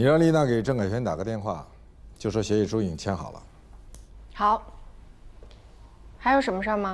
你让丽娜给郑凯旋打个电话，就说协议书已经签好了。 好。还有什么事儿吗？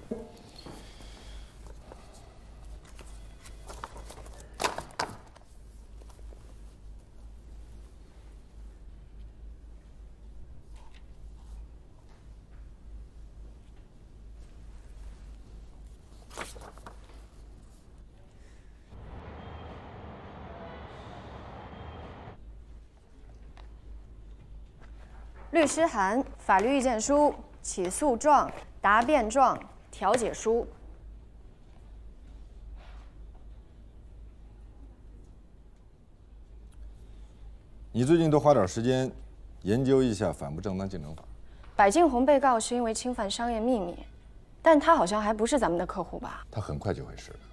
律师函、法律意见书、起诉状、答辩状、调解书。 你最近多花点时间研究一下反不正当竞争法。 柏静红被告是因为侵犯商业秘密，但他好像还不是咱们的客户吧？ 他很快就会是的。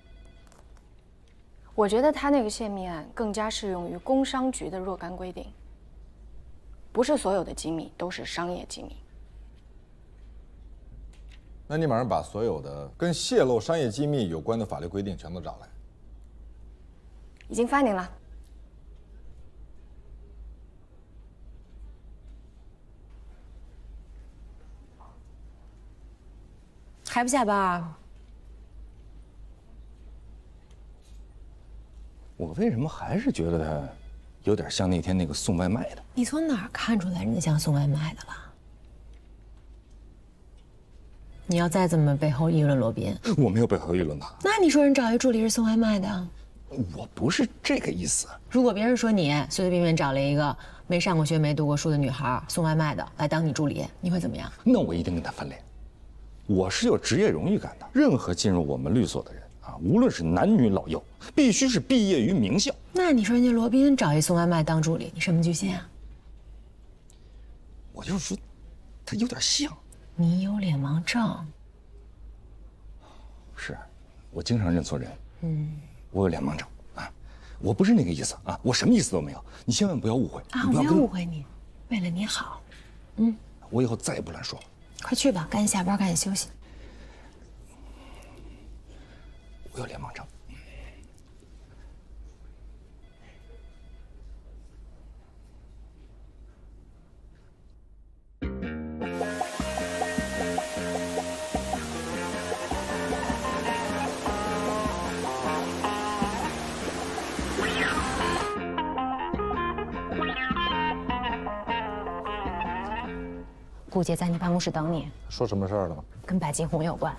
我觉得他那个泄密案更加适用于工商局的若干规定。 不是所有的机密都是商业机密。 那你马上把所有的跟泄露商业机密有关的法律规定全都找来。 已经发您了。 还不下班？ 我为什么还是觉得他？ 有点像那天那个送外卖的。 你从哪儿看出来人家像送外卖的了？你要再这么背后议论罗宾， 我没有背后议论他。 那你说人找一助理是送外卖的？ 我不是这个意思。 如果别人说你随随便便找了一个没上过学、没读过书的女孩送外卖的来当你助理，你会怎么样？ 那我一定跟他翻脸。我是有职业荣誉感的，任何进入我们律所的人。 啊，无论是男女老幼，必须是毕业于名校。 那你说人家罗宾找一送外卖当助理，你什么居心啊？ 我就是说，他有点像。 你有脸盲症。 是，我经常认错人。我有脸盲症啊，我不是那个意思啊，我什么意思都没有，你千万不要误会啊！我没有误会你，为了你好。 我以后再也不乱说了。 快去吧，赶紧下班，赶紧休息。 我有脸盲症。 顾姐在你办公室等你。 说什么事儿了？ 跟柏静红有关。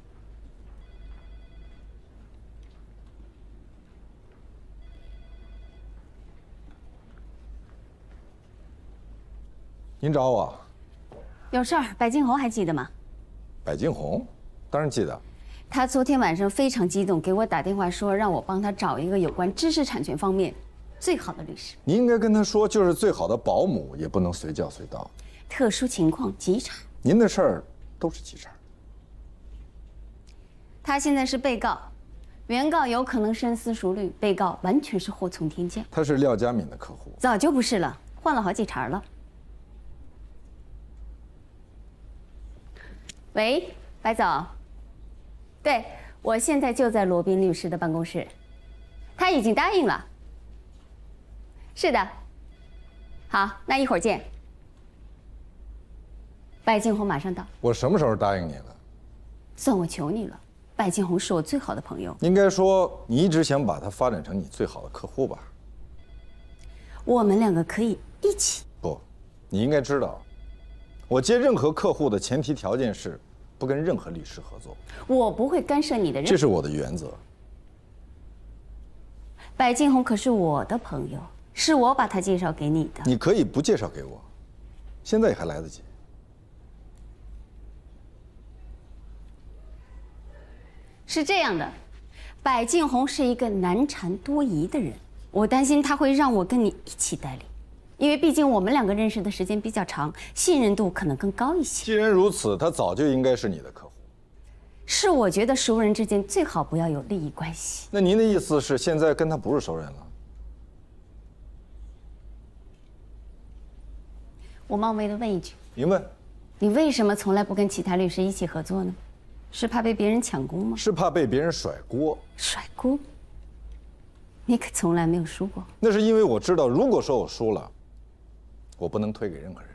您找我？ 有事儿，柏静红还记得吗？ 柏静红，当然记得。 他昨天晚上非常激动，给我打电话说让我帮他找一个有关知识产权方面最好的律师。 你应该跟他说，就是最好的保姆也不能随叫随到。 特殊情况急查。 您的事儿都是急茬。 他现在是被告，原告有可能深思熟虑，被告完全是祸从天降。 他是廖佳敏的客户， 早就不是了，换了好几茬了。 喂，白总，对，我现在就在罗宾律师的办公室，他已经答应了。是的，好，那一会儿见。柏静红马上到。 我什么时候答应你了？ 算我求你了，柏静红是我最好的朋友。 应该说，你一直想把她发展成你最好的客户吧？ 我们两个可以一起。 不，你应该知道，我接任何客户的前提条件是。 不跟任何律师合作， 我不会干涉你的任。 这是我的原则。 柏静红可是我的朋友，是我把她介绍给你的。 你可以不介绍给我，现在也还来得及。 是这样的，柏静红是一个难缠多疑的人，我担心她会让我跟你一起代理。 因为毕竟我们两个认识的时间比较长，信任度可能更高一些。 既然如此，他早就应该是你的客户。 是我觉得熟人之间最好不要有利益关系。 那您的意思是现在跟他不是熟人了？ 我冒昧的问一句， 您问， 你为什么从来不跟其他律师一起合作呢？是怕被别人抢功吗？ 是怕被别人甩锅。 甩锅？ 你可从来没有输过。 那是因为我知道，如果说我输了，我不能推给任何人。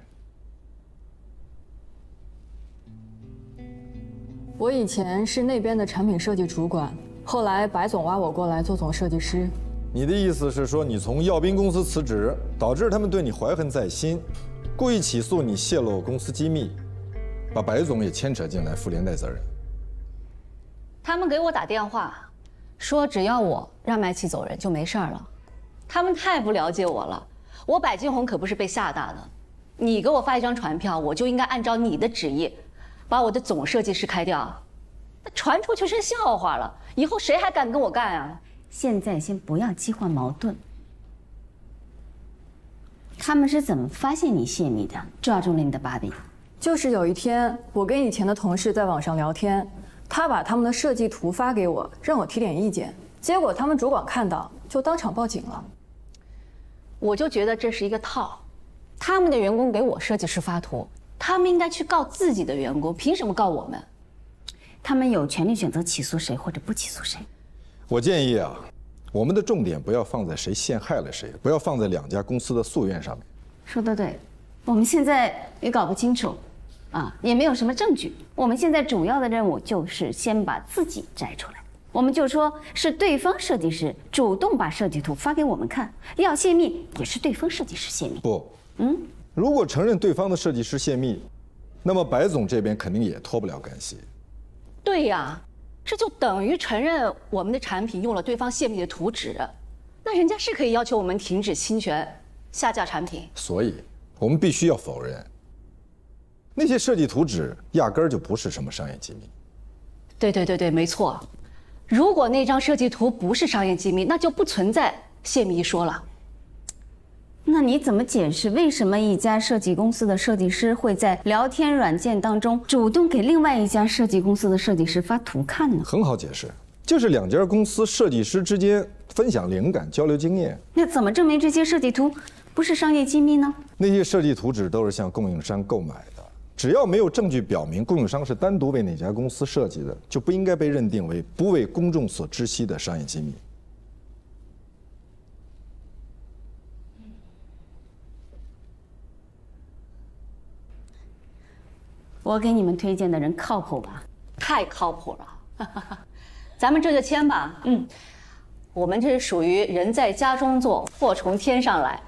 我以前是那边的产品设计主管，后来白总挖我过来做总设计师。 你的意思是说，你从耀斌公司辞职，导致他们对你怀恨在心，故意起诉你泄露公司机密，把白总也牵扯进来，负连带责任？ 他们给我打电话，说只要我让麦琪走人就没事儿了。他们太不了解我了，我白金红可不是被吓大的。你给我发一张传票，我就应该按照你的旨意，把我的总设计师开掉。那传出去是笑话了，以后谁还敢跟我干啊？ 现在先不要激化矛盾。他们是怎么发现你泄密的，抓住了你的把柄？ 就是有一天，我跟以前的同事在网上聊天，他把他们的设计图发给我，让我提点意见。结果他们主管看到，就当场报警了。 我就觉得这是一个套，他们的员工给我设计师发图，他们应该去告自己的员工，凭什么告我们？ 他们有权利选择起诉谁或者不起诉谁。 我建议啊，我们的重点不要放在谁陷害了谁，不要放在两家公司的诉愿上面。 说得对，我们现在也搞不清楚，也没有什么证据。我们现在主要的任务就是先把自己摘出来。我们就说是对方设计师主动把设计图发给我们看，要泄密也是对方设计师泄密。 不，如果承认对方的设计师泄密，那么白总这边肯定也脱不了干系。 对呀，这就等于承认我们的产品用了对方泄密的图纸，那人家是可以要求我们停止侵权、下架产品。 所以，我们必须要否认，那些设计图纸压根儿就不是什么商业机密。 对，没错。如果那张设计图不是商业机密，那就不存在泄密一说了。 那你怎么解释为什么一家设计公司的设计师会在聊天软件当中主动给另外一家设计公司的设计师发图看呢？ 很好解释，就是两家公司设计师之间分享灵感、交流经验。 那怎么证明这些设计图不是商业机密呢？ 那些设计图纸都是向供应商购买的，只要没有证据表明供应商是单独为哪家公司设计的，就不应该被认定为不为公众所知悉的商业机密。 我给你们推荐的人靠谱吧？ 太靠谱了，咱们这就签吧。我们这是属于人在家中坐，祸从天上来。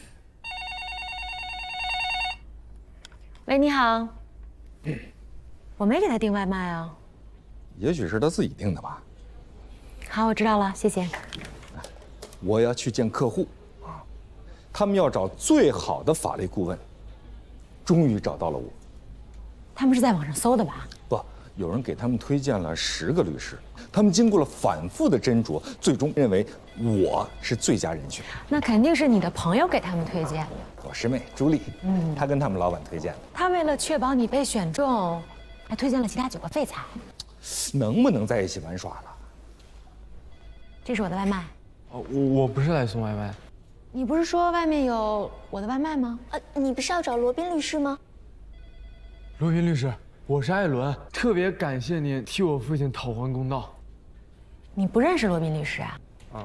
喂，你好。我没给他订外卖啊。 也许是他自己订的吧。 好，我知道了，谢谢。 我要去见客户啊，他们要找最好的法律顾问，终于找到了我。 他们是在网上搜的吧？ 不，有人给他们推荐了10个律师，他们经过了反复的斟酌，最终认为我是最佳人选。 那肯定是你的朋友给他们推荐的。 我师妹朱莉，她跟他们老板推荐的。 他为了确保你被选中，还推荐了其他9个废材。 能不能在一起玩耍了？ 这是我的外卖。 我不是来送外卖。 你不是说外面有我的外卖吗？ 你不是要找罗宾律师吗？ 罗宾律师，我是艾伦，特别感谢您替我父亲讨还公道。 你不认识罗宾律师啊？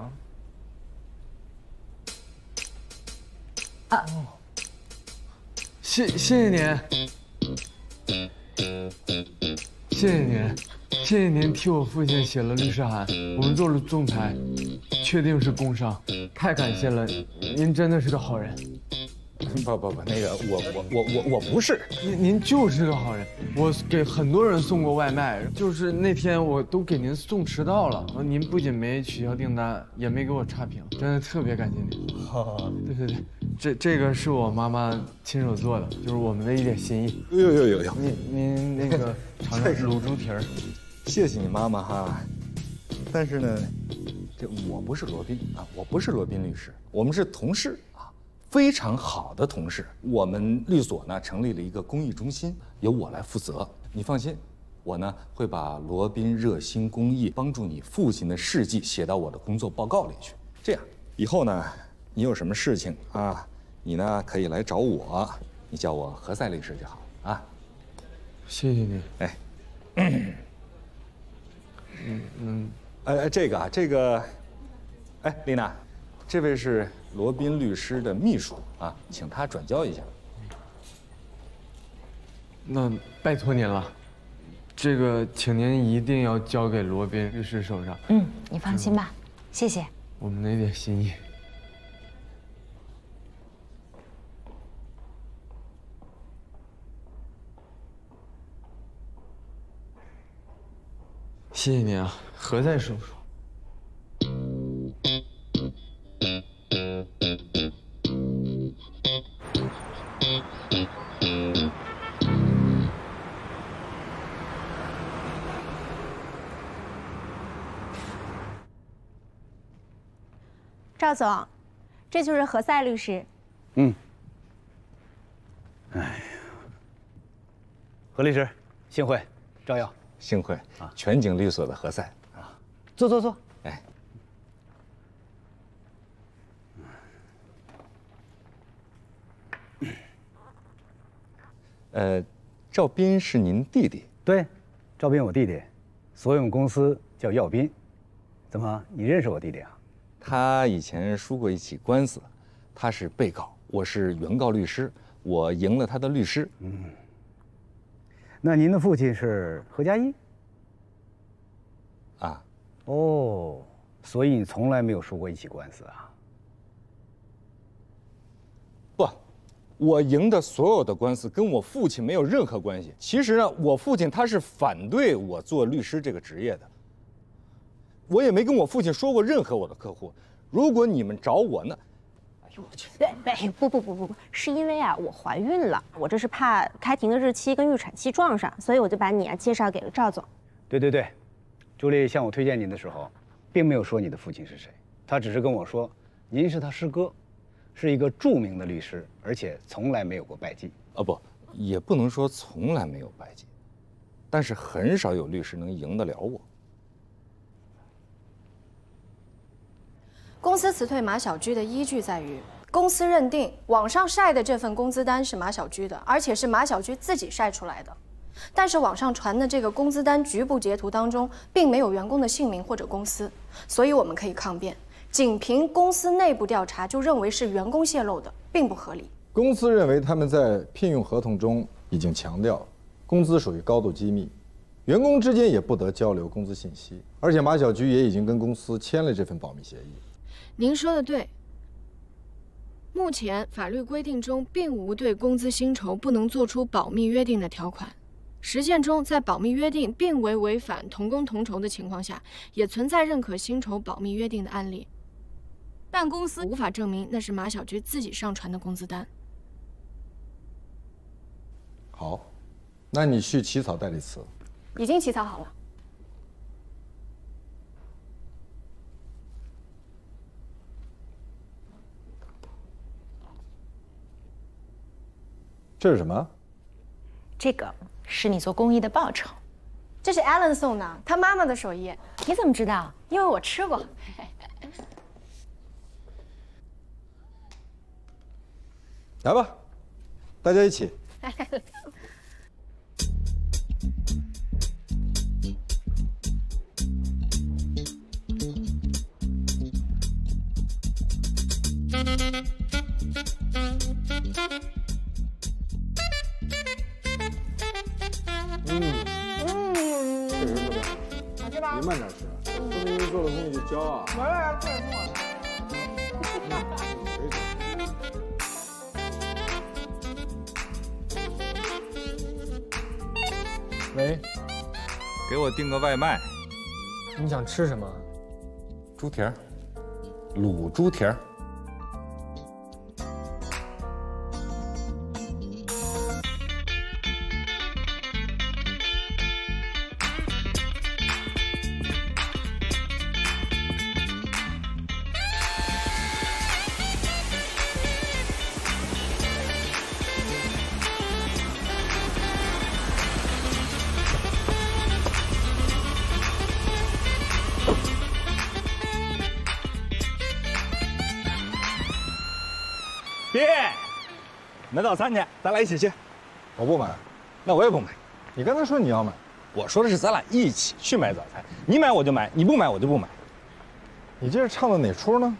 谢谢您，谢谢您，谢谢您替我父亲写了律师函，我们做了仲裁，确定是工伤，太感谢了，您真的是个好人。 不，那个我不是。 您就是个好人，我给很多人送过外卖，就是那天我都给您送迟到了，您不仅没取消订单，也没给我差评，真的特别感谢您。对，这个是我妈妈亲手做的，就是我们的一点心意。 有， 您那个尝尝卤猪蹄儿。 谢谢你妈妈哈，但是呢，这我不是罗宾啊，我不是罗宾律师，我们是同事啊，非常好的同事。我们律所呢成立了一个公益中心，由我来负责。你放心，我呢会把罗宾热心公益帮助你父亲的事迹写到我的工作报告里去。这样以后呢，你有什么事情啊，你呢可以来找我，你叫我何塞律师就好啊。 谢谢您。 这个哎，丽娜，这位是罗宾律师的秘书啊，请他转交一下。 那拜托您了，这个请您一定要交给罗宾律师手上。 嗯，你放心吧，谢谢。 我们那点心意。谢谢您啊，何塞叔叔。 赵总，这就是何塞律师。 嗯。哎呀，何律师，幸会，照耀。 幸会啊，全景律所的何塞啊， 坐。 哎，赵斌是您弟弟？ 对，赵斌我弟弟，所有公司叫耀斌。怎么，你认识我弟弟啊？ 他以前输过一起官司，他是被告，我是原告律师，我赢了他的律师。 嗯。那您的父亲是何家一？ 啊。 哦，所以你从来没有输过一起官司啊？ 不，我赢的所有的官司跟我父亲没有任何关系。其实呢，我父亲他是反对我做律师这个职业的。我也没跟我父亲说过任何我的客户。如果你们找我呢？哎呦我去！ 不，是因为啊，我怀孕了，我这是怕开庭的日期跟预产期撞上，所以我就把你啊介绍给了赵总。 对，朱莉向我推荐您的时候，并没有说你的父亲是谁，他只是跟我说您是他师哥，是一个著名的律师，而且从来没有过败绩。 啊不，也不能说从来没有败绩，但是很少有律师能赢得了我。 公司辞退马小居的依据在于，公司认定网上晒的这份工资单是马小居的，而且是马小居自己晒出来的。但是网上传的这个工资单局部截图当中，并没有员工的姓名或者公司，所以我们可以抗辩，仅凭公司内部调查就认为是员工泄露的，并不合理。 公司认为他们在聘用合同中已经强调，工资属于高度机密，员工之间也不得交流工资信息，而且马小居也已经跟公司签了这份保密协议。 您说的对。目前法律规定中并无对工资薪酬不能做出保密约定的条款，实践中在保密约定并未违反同工同酬的情况下，也存在认可薪酬保密约定的案例，但公司无法证明那是马小居自己上传的工资单。 好，那你去起草代理词。 已经起草好了。 这是什么？ 这个是你做公益的报酬。 这是 Alan 送的，他妈妈的手艺。 你怎么知道？ 因为我吃过。 来吧，大家一起。确实特别好吃，好吃吧？你慢点吃，不能因为做了东西就骄傲。没有，这也是我的。 喂， 给我订个外卖。 你想吃什么？ 猪蹄儿，卤猪蹄儿。 爹，买早餐去，咱俩一起去。我不买， 那我也不买。 你刚才说你要买， 我说的是咱俩一起去买早餐，你买我就买，你不买我就不买。 你这是唱的哪出呢？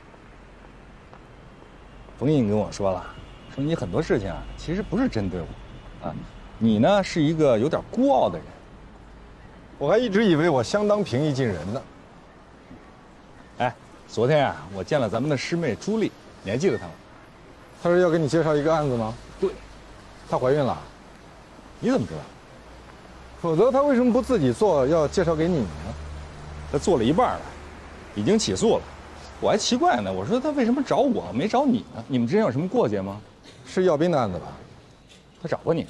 冯毅跟我说了，说你很多事情啊，其实不是针对我，啊，你呢是一个有点孤傲的人。 我还一直以为我相当平易近人呢。 哎，昨天啊，我见了咱们的师妹朱莉，你还记得她吗？ 她是要给你介绍一个案子吗？ 对。 她怀孕了？ 你怎么知道？ 否则她为什么不自己做，要介绍给你呢？ 她做了一半了，已经起诉了。我还奇怪呢，我说她为什么找我，没找你呢？你们之间有什么过节吗？ 是耀斌的案子吧？ 他找过你，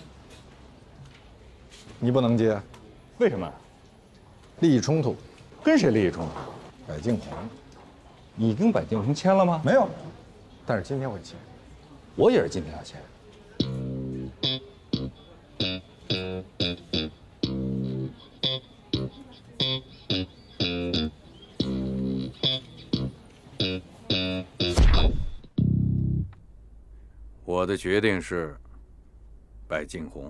你不能接， 为什么？ 利益冲突。 跟谁利益冲突？ 柏敬红。 你跟柏敬红签了吗？ 没有，但是今天会签。 我也是今天要签。 我的决定是柏敬红。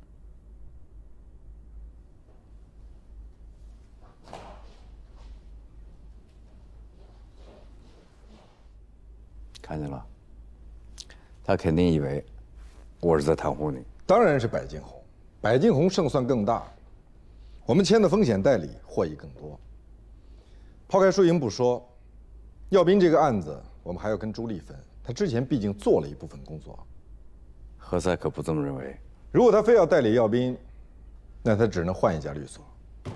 看见了，他肯定以为我是在袒护你。 当然是柏敬红，柏敬红胜算更大，我们签的风险代理获益更多。抛开输赢不说，耀斌这个案子我们还要跟朱莉分，他之前毕竟做了一部分工作。 何塞可不这么认为。 如果他非要代理耀斌，那他只能换一家律所。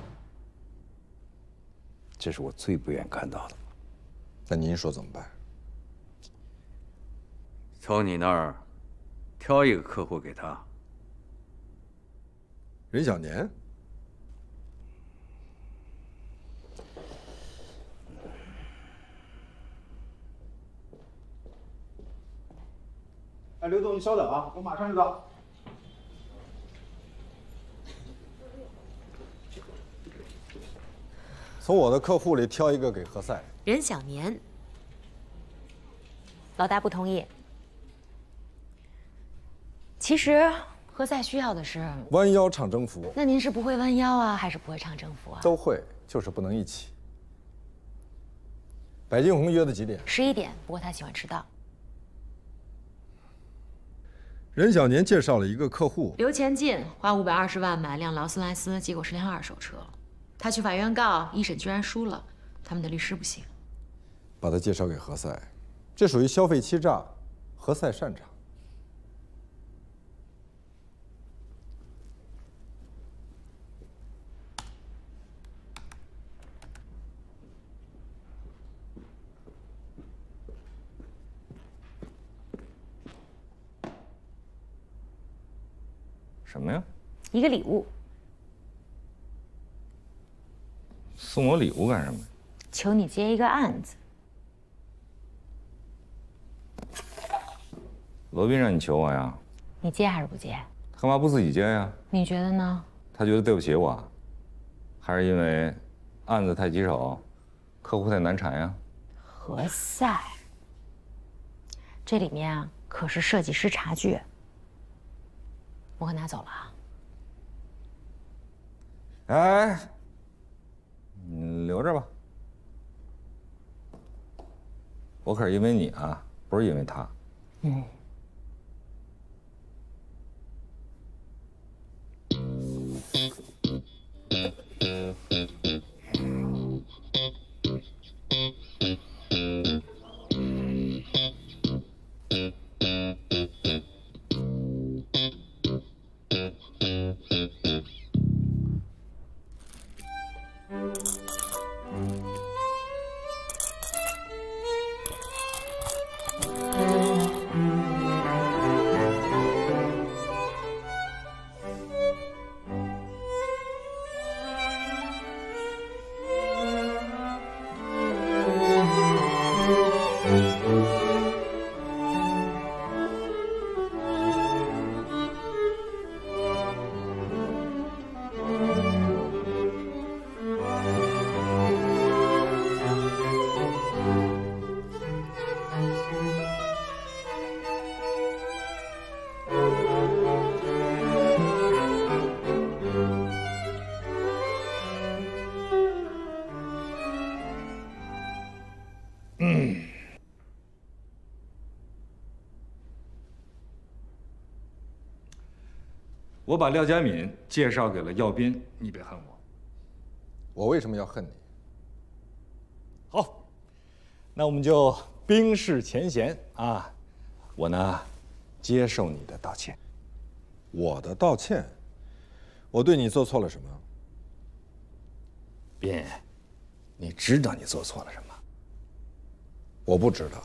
这是我最不愿看到的。 那您说怎么办？ 从你那儿挑一个客户给他。 任小年。 哎，刘总，你稍等啊，我马上就到。 从我的客户里挑一个给何塞。 任小年。老大不同意。其实何塞需要的是弯腰唱征服。 那您是不会弯腰啊，还是不会唱征服啊？ 都会，就是不能一起。柏敬红约的几点 ？11点，不过他喜欢迟到。 任小年介绍了一个客户， 刘前进花520万买辆劳斯莱斯，结果是辆二手车。他去法院告，一审居然输了，他们的律师不行。 把他介绍给何塞，这属于消费欺诈，何塞擅长。 什么呀？ 一个礼物。 送我礼物干什么？ 求你接一个案子。 罗宾让你求我呀？ 你接还是不接？ 他干嘛不自己接呀？ 你觉得呢？ 他觉得对不起我，还是因为案子太棘手，客户太难缠呀？ 何塞，这里面啊可是设计师茶具。我可拿走了啊！ 哎，你留着吧。我可是因为你啊，不是因为他。 嗯。 我把廖佳敏介绍给了耀斌，你别恨我。 我为什么要恨你？ 好，那我们就冰释前嫌啊！我呢，接受你的道歉。 我的道歉？我对你做错了什么？ 斌，你知道你做错了什么？ 我不知道。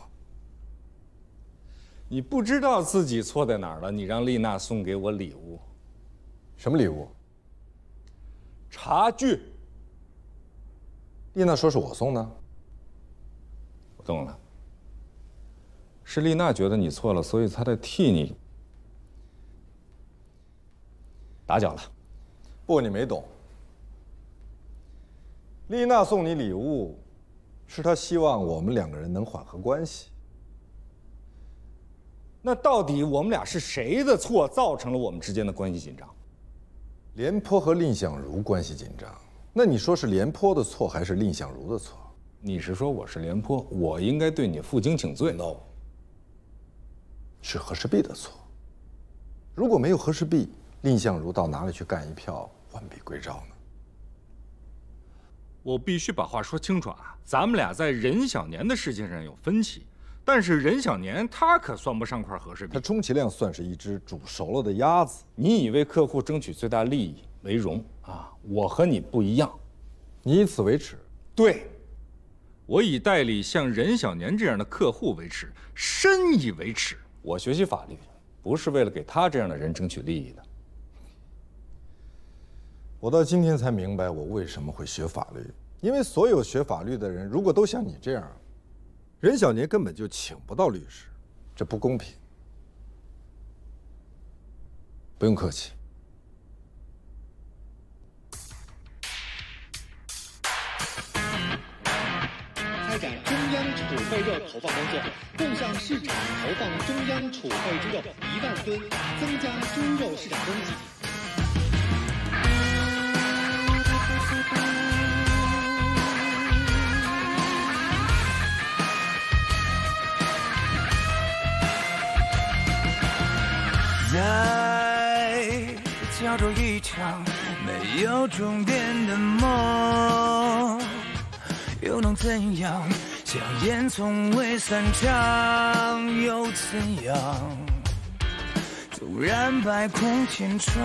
你不知道自己错在哪儿了？你让丽娜送给我礼物。 什么礼物？ 茶具。 丽娜说是我送的。 我懂了。是丽娜觉得你错了，所以她在替你打搅了。 不，你没懂。丽娜送你礼物，是她希望我们两个人能缓和关系。 那到底我们俩是谁的错造成了我们之间的关系紧张？ 廉颇和蔺相如关系紧张，那你说是廉颇的错还是蔺相如的错？ 你是说我是廉颇，我应该对你负荆请罪 ？No， 是和氏璧的错。如果没有和氏璧，蔺相如到哪里去干一票完璧归赵呢？ 我必须把话说清楚啊！咱们俩在任小年的事情上有分歧，但是任小年他可算不上块和氏璧， 他充其量算是一只煮熟了的鸭子。 你以为客户争取最大利益为荣啊？我和你不一样， 你以此为耻。 对，我以代理像任小年这样的客户为耻，深以为耻。我学习法律，不是为了给他这样的人争取利益的。 我到今天才明白我为什么会学法律，因为所有学法律的人如果都像你这样，任小年根本就请不到律师，这不公平。不用客气。 开展中央储备肉投放工作，共向市场投放中央储备之肉1万吨，增加猪肉市场供给。 在角逐一场没有终点的梦，又能怎样？硝烟从未散场，又怎样？纵然百孔千疮。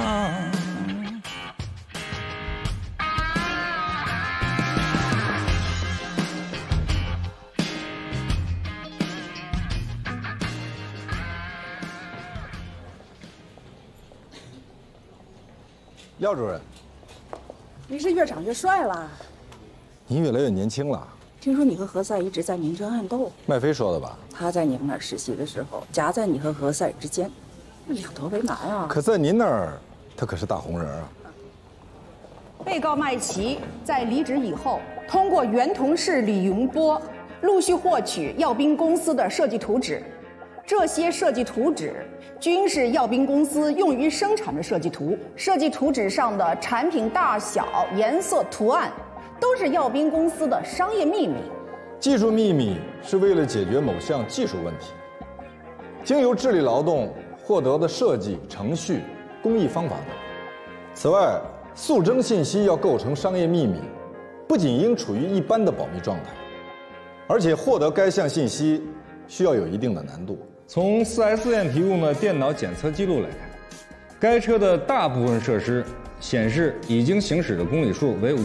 廖主任， 您是越长越帅了。 您越来越年轻了。 听说你和何塞一直在明争暗斗。 麦飞说的吧？ 他在你们那儿实习的时候，夹在你和何塞之间，两头为难啊。 可在您那儿，他可是大红人啊。 被告麦琪在离职以后，通过原同事李云波陆续获取耀斌公司的设计图纸，这些设计图纸均是耀斌公司用于生产的设计图。设计图纸上的产品大小、颜色、图案，都是耀斌公司的商业秘密。 技术秘密是为了解决某项技术问题，经由智力劳动获得的设计、程序、工艺方法等。此外，速征信息要构成商业秘密，不仅应处于一般的保密状态，而且获得该项信息需要有一定的难度。 从 4S 店提供的电脑检测记录来看，该车的大部分设施显示已经行驶的公里数为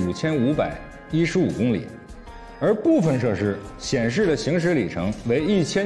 5515公里，而部分设施显示的行驶里程为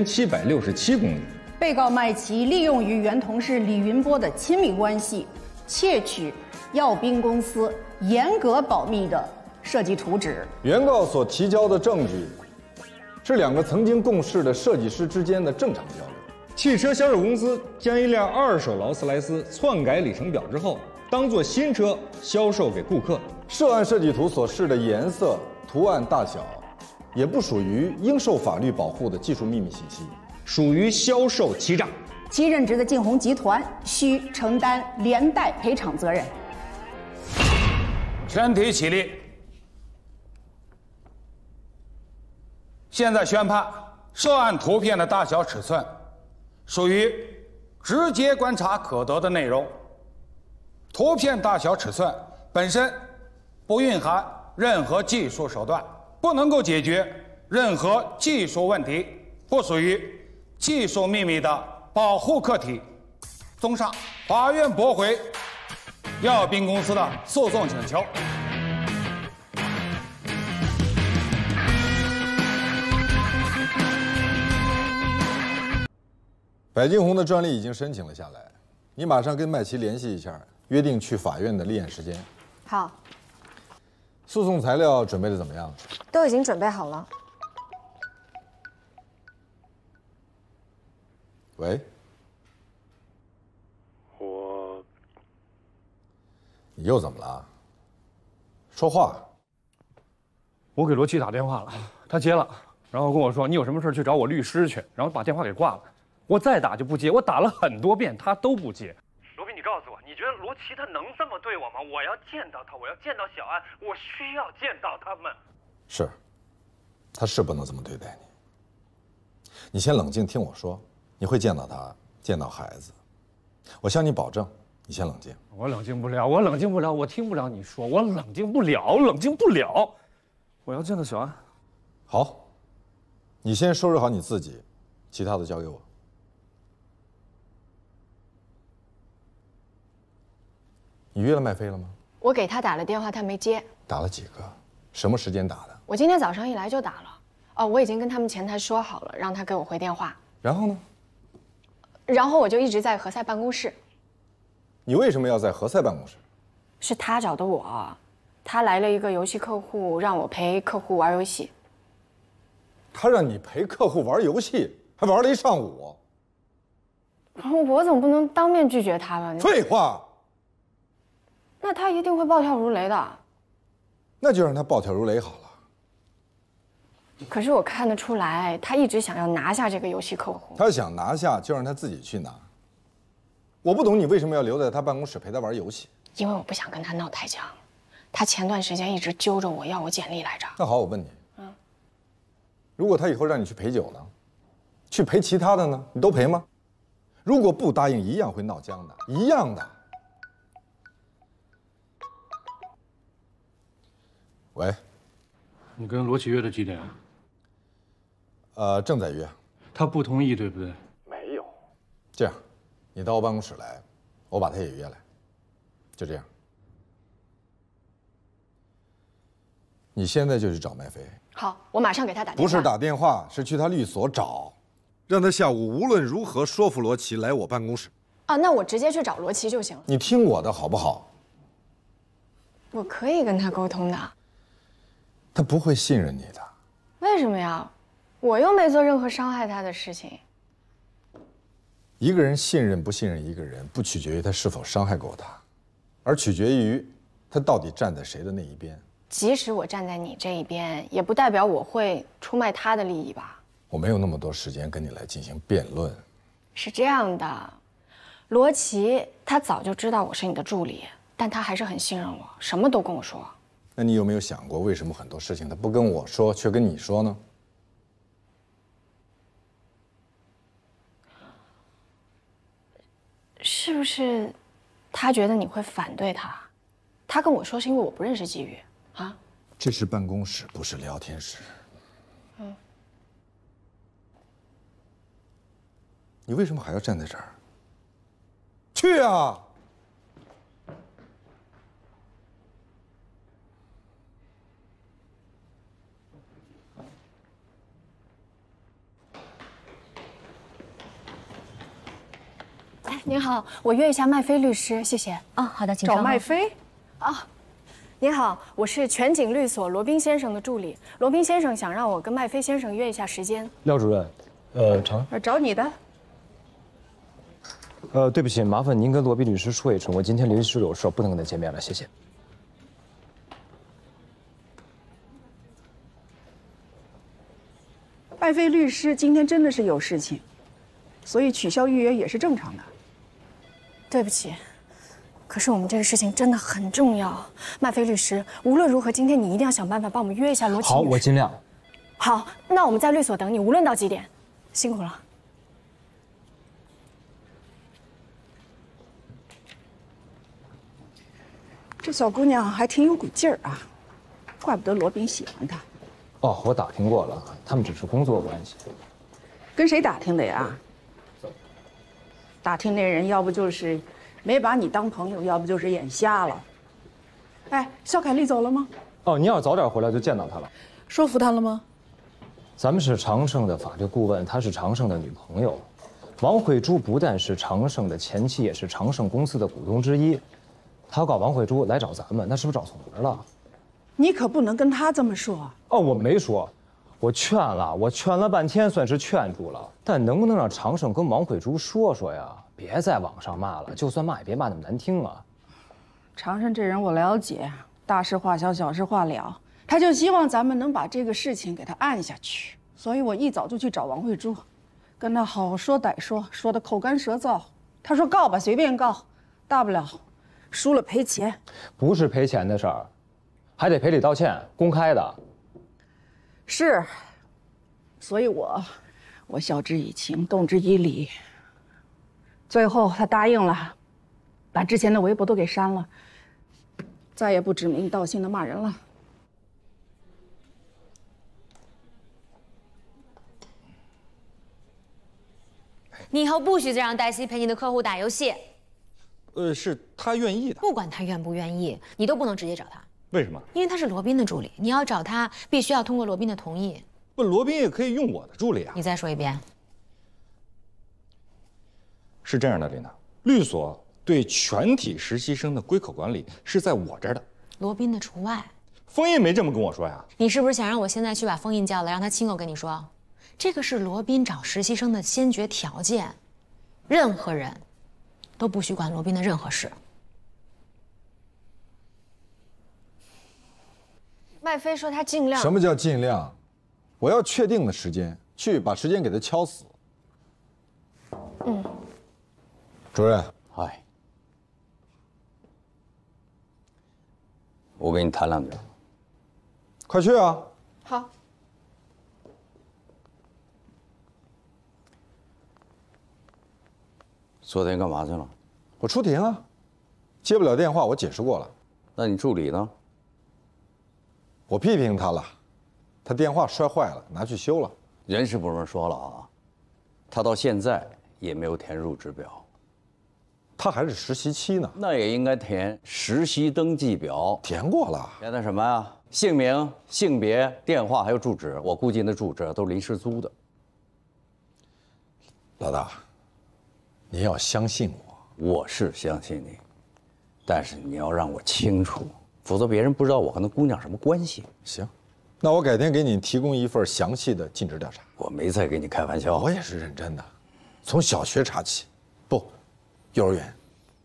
1767公里。 被告麦琪利用与原同事李云波的亲密关系，窃取耀斌公司严格保密的设计图纸。 原告所提交的证据是两个曾经共事的设计师之间的正常交流。 汽车销售公司将一辆二手劳斯莱斯篡改里程表之后，当作新车销售给顾客。 涉案设计图所示的颜色、图案大小，也不属于应受法律保护的技术秘密信息， 属于销售欺诈。 其任职的晋宏集团需承担连带赔偿责任。 全体起立。现在宣判，涉案图片的大小尺寸属于直接观察可得的内容， 图片大小尺寸本身不蕴含任何技术手段，不能够解决任何技术问题，不属于技术秘密的保护课题。综上，法院驳回耀斌公司的诉讼请求。 白金红的专利已经申请了下来，你马上跟麦琪联系一下，约定去法院的立案时间。 好， 诉讼材料准备的怎么样？ 都已经准备好了。 喂，你又怎么了？说话。 我给罗琦打电话了，他接了，然后跟我说你有什么事去找我律师去，然后把电话给挂了。我再打就不接，我打了很多遍，他都不接。罗宾，你告诉我，你觉得罗琦他能这么对我吗？我要见到他，我要见到小安，我需要见到他们。 是，他是不能这么对待你。你先冷静听我说，你会见到他，见到孩子。我向你保证，你先冷静。 我冷静不了，我冷静不了，我听不了你说，我冷静不了，冷静不了。我要见到小安。 好，你先收拾好你自己，其他的交给我。你约了麦飞了吗？ 我给他打了电话，他没接。 打了几个？什么时间打的？ 我今天早上一来就打了。哦，我已经跟他们前台说好了，让他给我回电话。 然后呢？ 然后我就一直在何塞办公室。 你为什么要在何塞办公室？ 是他找的我，他来了一个游戏客户，让我陪客户玩游戏。 他让你陪客户玩游戏，还玩了一上午。 我总不能当面拒绝他吧？ 废话。 那他一定会暴跳如雷的。 那就让他暴跳如雷好了。 可是我看得出来，他一直想要拿下这个游戏客户。 他想拿下，就让他自己去拿。我不懂你为什么要留在他办公室陪他玩游戏。 因为我不想跟他闹太僵。他前段时间一直揪着我要我简历来着。 那好，我问你，如果他以后让你去陪酒呢？去陪其他的呢？你都陪吗？如果不答应，一样会闹僵的，一样的。喂， 你跟罗琦约的几点？ 正在约。 他不同意，对不对？ 没有。这样，你到我办公室来，我把他也约来。就这样。你现在就去找麦飞。 好，我马上给他打电话。 不是打电话，是去他律所找，让他下午无论如何说服罗琦来我办公室。 啊，那我直接去找罗琦就行了。 你听我的好不好？ 我可以跟他沟通的。 他不会信任你的。 为什么呀？我又没做任何伤害他的事情。 一个人信任不信任一个人，不取决于他是否伤害过他，而取决于他到底站在谁的那一边。 即使我站在你这一边，也不代表我会出卖他的利益吧？ 我没有那么多时间跟你来进行辩论。 是这样的，罗琦他早就知道我是你的助理，但他还是很信任我，什么都跟我说。 那你有没有想过，为什么很多事情他不跟我说，却跟你说呢？ 是不是他觉得你会反对他？他跟我说是因为我不认识季宇啊？ 这是办公室，不是聊天室。你为什么还要站在这儿？去啊！ 哎，您好，我约一下麦飞律师，谢谢。 哦，好的，请找麦飞。 啊，您好，我是全景律所罗宾先生的助理。罗宾先生想让我跟麦飞先生约一下时间。 廖主任，成。 找你的。 对不起，麻烦您跟罗宾律师说一声，我今天临时有事，不能跟他见面了，谢谢。 麦飞律师今天真的是有事情，所以取消预约也是正常的。 对不起，可是我们这个事情真的很重要。麦飞律师，无论如何，今天你一定要想办法帮我们约一下罗琦。 好，我尽量。 好，那我们在律所等你，无论到几点，辛苦了。 这小姑娘还挺有股劲儿啊，怪不得罗宾喜欢她。 哦，我打听过了，他们只是工作关系。 跟谁打听的呀？打听那人要不就是没把你当朋友，要不就是眼瞎了。哎，肖凯丽走了吗？ 哦，你要早点回来就见到他了。 说服他了吗？ 咱们是长盛的法律顾问，她是长盛的女朋友。王慧珠不但是长盛的前妻，也是长盛公司的股东之一。他告王慧珠来找咱们，那是不是找错门了？ 你可不能跟他这么说。 哦，我没说，我劝了半天，算是劝住了。但能不能让长盛跟王慧珠说说呀？别在网上骂了，就算骂也别骂那么难听啊。 长盛这人我了解，大事化小，小事化了。他就希望咱们能把这个事情给他按下去，所以我一早就去找王慧珠，跟他好说歹说，说的口干舌燥。他说告吧，随便告，大不了输了赔钱。 不是赔钱的事儿，还得赔礼道歉，公开的。 是，所以我晓之以情，动之以理。最后他答应了，把之前的微博都给删了，再也不指名道姓的骂人了。 你以后不许再让黛西陪你的客户打游戏。 是他愿意的。 不管他愿不愿意，你都不能直接找他。 为什么？ 因为他是罗宾的助理，你要找他必须要通过罗宾的同意。 不，罗宾也可以用我的助理啊。 你再说一遍。 是这样的，丽娜，律所对全体实习生的归口管理是在我这儿的， 罗宾的除外。 封印没这么跟我说呀？ 你是不是想让我现在去把封印叫来，让他亲口跟你说？这个是罗宾找实习生的先决条件，任何人都不许管罗宾的任何事。 麦飞说他尽量。 什么叫尽量？我要确定的时间，去把时间给他敲死。主任， 嗨，我跟你谈两句。 快去啊！ 好。 昨天干嘛去了？ 我出庭啊，接不了电话，我解释过了。 那你助理呢？ 我批评他了，他电话摔坏了，拿去修了。 人事部门说了啊，他到现在也没有填入职表。 他还是实习期呢。 那也应该填实习登记表。 填过了。 填的什么呀？姓名、性别、电话还有住址。我估计那住址都是临时租的。 老大，您要相信我。 我是相信你，但是你要让我清楚，否则别人不知道我和那姑娘什么关系。 行，那我改天给你提供一份详细的尽职调查。 我没在跟你开玩笑。 我也是认真的，从小学查起，不，幼儿园。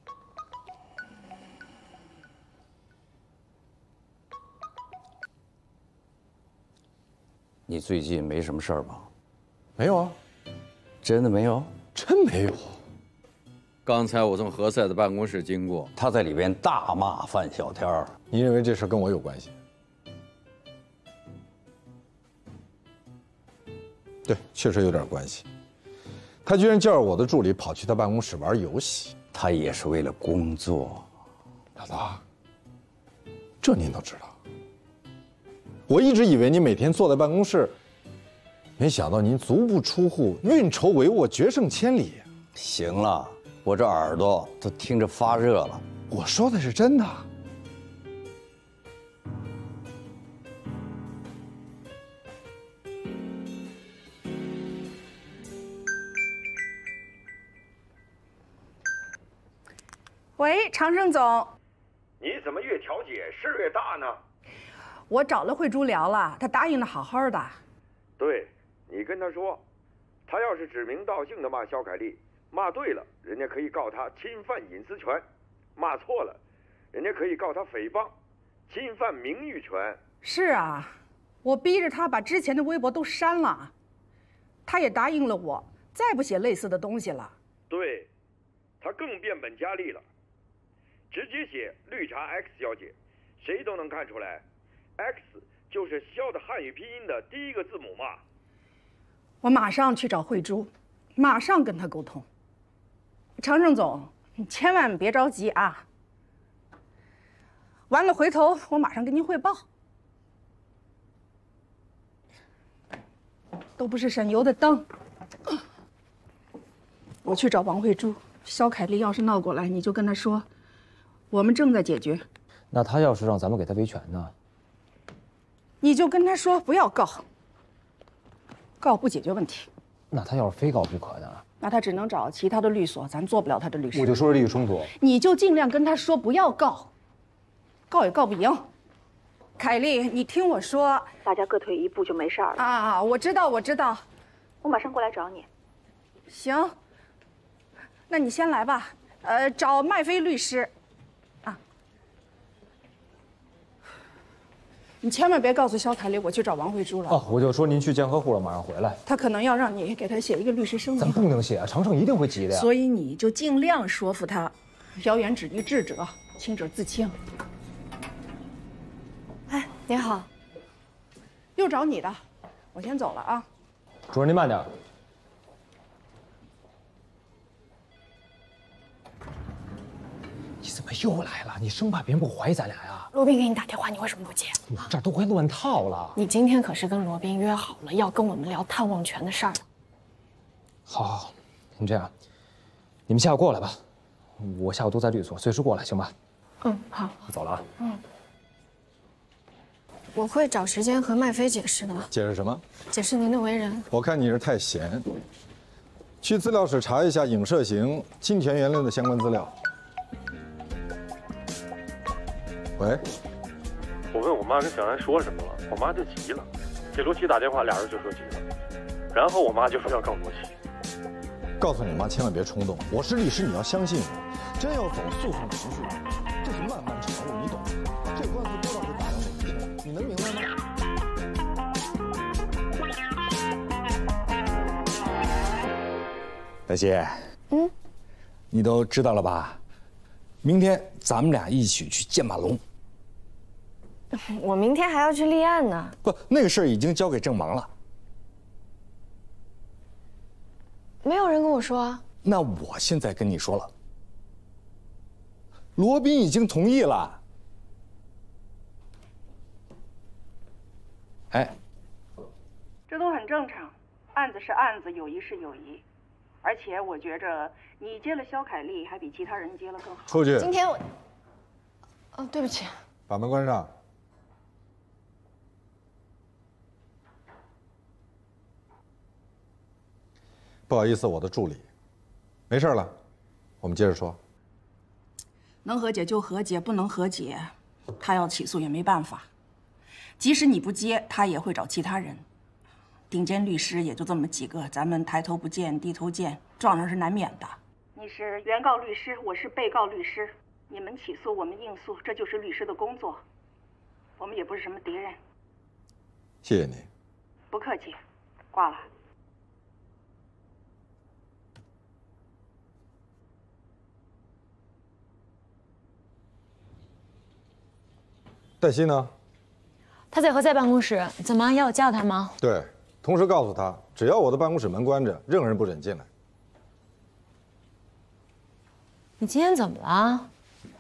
你最近没什么事儿吧？ 没有啊。 真的没有？ 真没有。 刚才我从何塞的办公室经过，他在里边大骂范小天儿。 你认为这事跟我有关系？对，确实有点关系。他居然叫着我的助理跑去他办公室玩游戏。 他也是为了工作。 老大，这您都知道。我一直以为你每天坐在办公室，没想到您足不出户，运筹帷幄，决胜千里。 行了，我这耳朵都听着发热了。 我说的是真的。 喂，长盛总。 你怎么越调解事越大呢？ 我找了慧珠聊了，她答应的好好的。 对，你跟她说，她要是指名道姓的骂肖凯丽，骂对了，人家可以告她侵犯隐私权；骂错了，人家可以告她诽谤、侵犯名誉权。 是啊，我逼着她把之前的微博都删了，她也答应了我，再不写类似的东西了。 对，她更变本加厉了，直接写绿茶 X 小姐，谁都能看出来。X 就是肖的汉语拼音的第一个字母嘛。 我马上去找慧珠，马上跟她沟通。长盛总，你千万别着急啊。 完了回头我马上给您汇报。都不是省油的灯。我去找王慧珠，肖凯丽要是闹过来，你就跟她说，我们正在解决。 那他要是让咱们给他维权呢？ 你就跟她说不要告，告不解决问题。 那他要是非告不可呢？ 那他只能找其他的律所，咱做不了他的律师。 我就说是利益冲突。 你就尽量跟他说不要告，告也告不赢。凯丽，你听我说， 大家各退一步就没事儿了。 啊，我知道，我知道， 我马上过来找你。 行，那你先来吧。找麦飞律师，啊，你千万别告诉肖凯丽我去找王慧珠了。 哦，我就说您去建和户了，马上回来。 他可能要让你给他写一个律师声明。 咱不能写啊，程程一定会急的呀。 所以你就尽量说服他，谣言止于智者，清者自清。 哎，你好， 又找你的，我先走了啊。 主任您慢点。你怎么又来了？你生怕别人不怀疑咱俩呀？ 罗宾给你打电话，你为什么不接？ 我这儿都快乱套了。 你今天可是跟罗宾约好了，要跟我们聊探望权的事儿。 好，好，好，你这样，你们下午过来吧，我下午都在律所，随时过来，行吧？ 嗯，好。 我走了啊。 嗯。我会找时间和麦飞解释的。 解释什么？ 解释您的为人。 我看你是太闲，去资料室查一下影射型侵权言论的相关资料。喂， 我问我妈跟小兰说什么了，我妈就急了，给罗琦打电话，俩人就说急了，然后我妈就说要告罗琦。 告诉你妈千万别冲动，我是律师，你要相信我。真要走诉讼程序，这是漫漫长路，你懂吗？这官司多到是打到哪一天，你能明白吗？ 大西，你都知道了吧？明天咱们俩一起去见马龙。 我明天还要去立案呢。 不，那个事儿已经交给郑芒了。 没有人跟我说啊。 那我现在跟你说了，罗宾已经同意了。哎， 这都很正常，案子是案子，友谊是友谊，而且我觉着你接了肖凯丽，还比其他人接了更好。 出去。 今天我，哦，对不起。 把门关上。不好意思，我的助理。没事了，我们接着说。 能和解就和解，不能和解，他要起诉也没办法。即使你不接，他也会找其他人。顶尖律师也就这么几个，咱们抬头不见低头见，撞上是难免的。你是原告律师，我是被告律师，你们起诉，我们应诉，这就是律师的工作。我们也不是什么敌人。 谢谢你。 不客气，挂了。 黛西呢？ 他在何在办公室？怎么要我叫他吗？ 对，同时告诉他，只要我的办公室门关着，任何人不准进来。 你今天怎么了？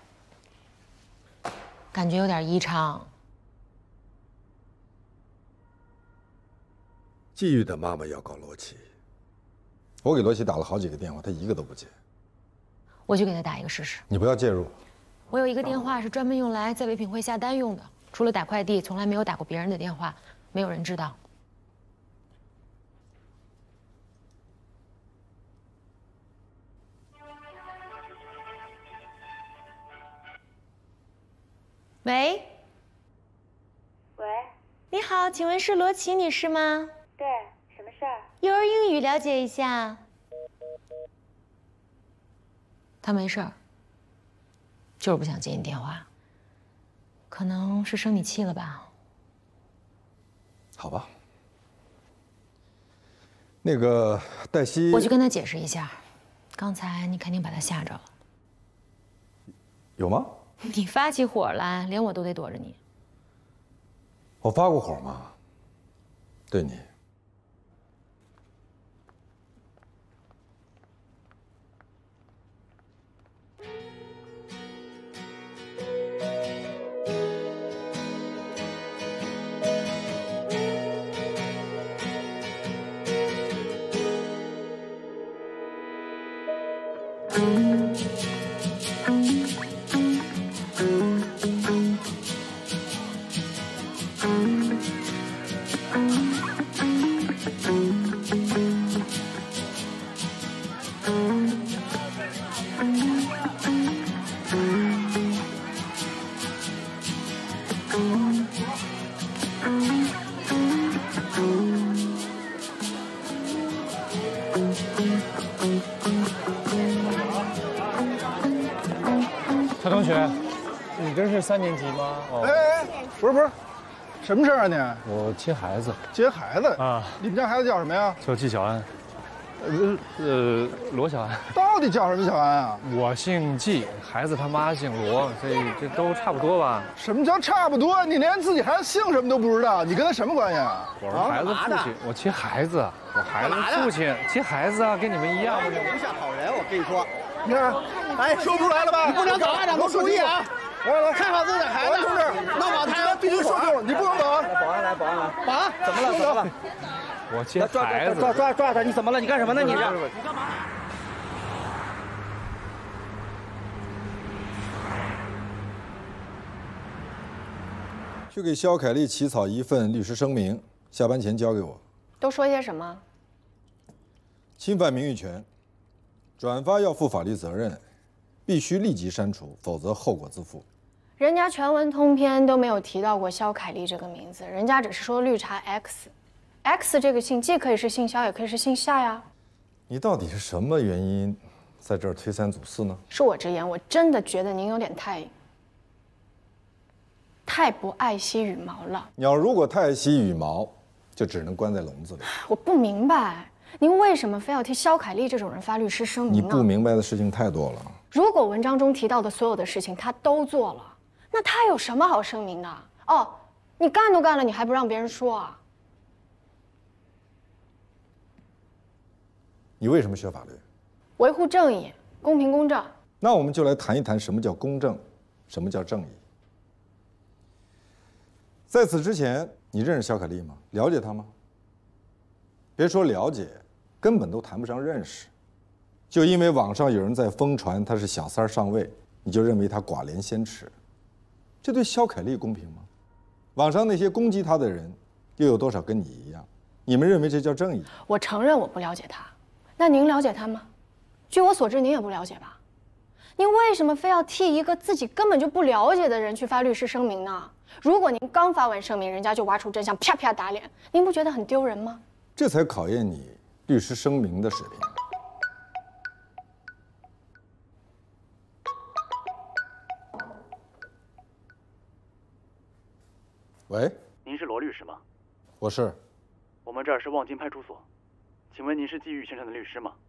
感觉有点异常。 季玉的妈妈要告罗琦，我给罗琦打了好几个电话，他一个都不接。 我去给他打一个试试。 你不要介入。 我有一个电话是专门用来在唯品会下单用的，除了打快递，从来没有打过别人的电话，没有人知道。喂。 喂。 你好，请问是罗琦女士吗？ 对，什么事儿？ 幼儿英语了解一下。她没事儿。就是不想接你电话，可能是生你气了吧？ 好吧。那个黛西， 我去跟他解释一下，刚才你肯定把他吓着了。 有吗？ 你发起火来，连我都得躲着你。 我发过火吗？对你。 蔡同学，你这是3年级吗？哦， 哎，不是，什么事儿啊你？ 我接孩子。 接孩子啊？ 你们家孩子叫什么呀？ 叫纪晓安。罗小安。 到底叫什么小安啊？ 我姓纪，孩子他妈姓罗，这都差不多吧？ 什么叫差不多？你连自己孩子姓什么都不知道，你跟他什么关系啊？ 我是孩子父亲，我接孩子，我孩子父亲接孩子啊，跟你们一样。 留下好人，我跟你说。 你看，哎，说不出来了吧？ 你不能走，家长都注意啊！ 来， 看好自己的孩子， 同志， 闹保胎必须说清楚，你不能走啊！ 保安来，保安来，保安，怎么了？怎么了？ 我接孩子， 抓他！你怎么了？你干什么呢？你这？你干嘛？ 去给肖凯丽起草一份律师声明，下班前交给我。 都说些什么？ 侵犯名誉权，转发要负法律责任，必须立即删除，否则后果自负。 人家全文通篇都没有提到过肖凯丽这个名字，人家只是说绿茶 X 这个姓既可以是姓肖，也可以是姓夏呀。 你到底是什么原因在这儿推三阻四呢？ 恕我直言，我真的觉得您有点太不爱惜羽毛了。 鸟如果太爱惜羽毛，就只能关在笼子里。 我不明白，您为什么非要替肖凯丽这种人发律师声明呢？ 你不明白的事情太多了。 如果文章中提到的所有的事情他都做了，那他有什么好声明的？哦，你干都干了，你还不让别人说啊？ 你为什么学法律？ 维护正义，公平公正。 那我们就来谈一谈什么叫公正，什么叫正义。在此之前，你认识肖凯丽吗？了解她吗？别说了解，根本都谈不上认识。就因为网上有人在疯传她是小三上位，你就认为她寡廉鲜耻，这对肖凯丽公平吗？网上那些攻击她的人，又有多少跟你一样？你们认为这叫正义？ 我承认我不了解她，那您了解她吗？据我所知，您也不了解吧？您为什么非要替一个自己根本就不了解的人去发律师声明呢？如果您刚发完声明，人家就挖出真相，啪啪打脸，您不觉得很丢人吗？ 这才考验你律师声明的水平。喂， 您是罗律师吗？ 我是。 我们这儿是望京派出所，请问您是季玉先生的律师吗？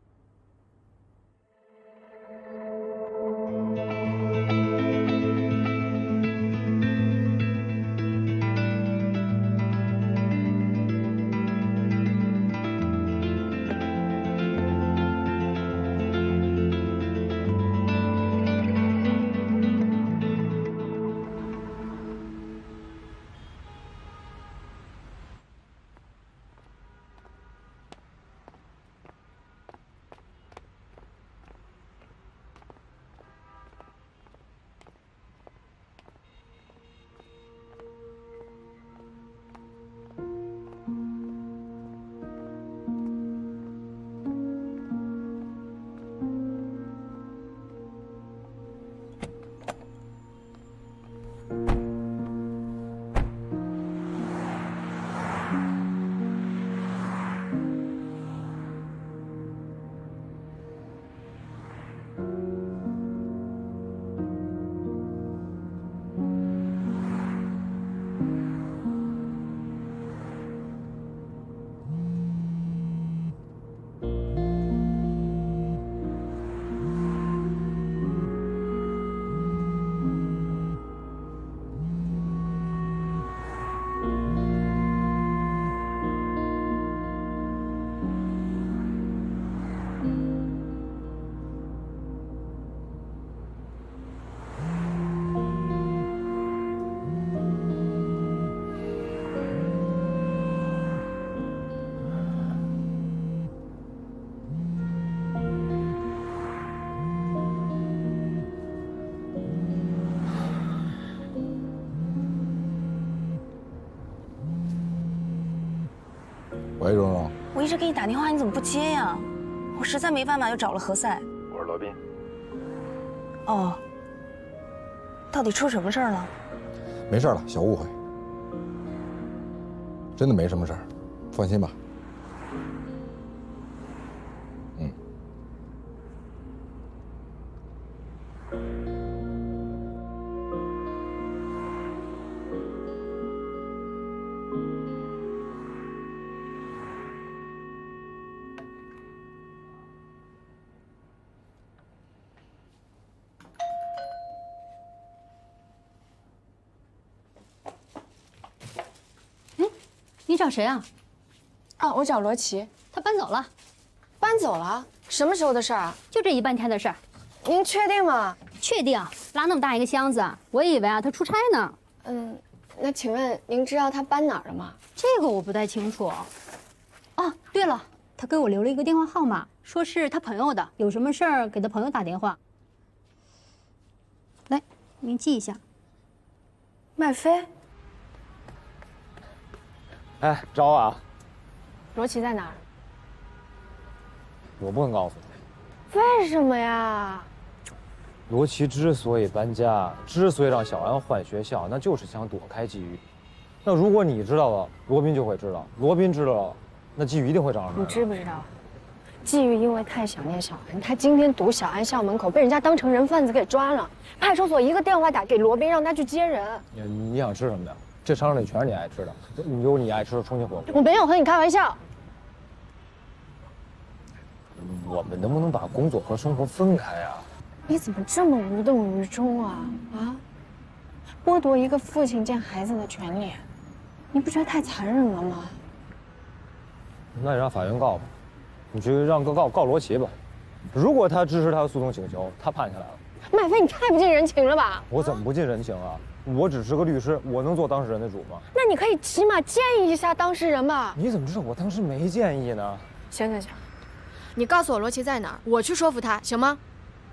直给你打电话，你怎么不接呀？我实在没办法，又找了何塞。 我是罗宾。 哦，到底出什么事儿了？ 没事了，小误会，真的没什么事儿，放心吧。 你找谁啊？ 啊，我找罗琦， 他搬走了。 搬走了？什么时候的事儿啊？ 就这一半天的事儿。 您确定吗？ 确定，拉那么大一个箱子，我以为啊他出差呢。 那请问您知道他搬哪儿了吗？ 这个我不太清楚。哦，对了，他给我留了一个电话号码，说是他朋友的，有什么事儿给他朋友打电话。来，您记一下。 麦飞。 哎，找我啊？ 罗琦在哪儿？ 我不能告诉你。 为什么呀？ 罗琦之所以搬家，之所以让小安换学校，那就是想躲开季玉。那如果你知道了，罗宾就会知道；罗宾知道了，那季玉一定会找上门。 你知不知道？季玉因为太想念小安，他今天堵小安校门口，被人家当成人贩子给抓了。派出所一个电话打给罗宾，让他去接人。 你想吃什么的？这商场里全是你爱吃的，有你爱吃的重庆火锅。 我没有和你开玩笑。 我们能不能把工作和生活分开啊？ 你怎么这么无动于衷啊？剥夺一个父亲见孩子的权利，你不觉得太残忍了吗？ 那你让法院告吧，你去让告罗琦吧。如果他支持他的诉讼请求，他判下来了。 麦飞，你太不近人情了吧？ 我怎么不近人情啊？我只是个律师，我能做当事人的主吗？ 那你可以起码建议一下当事人吧。 你怎么知道我当时没建议呢？ 行，你告诉我罗琦在哪儿，我去说服他，行吗？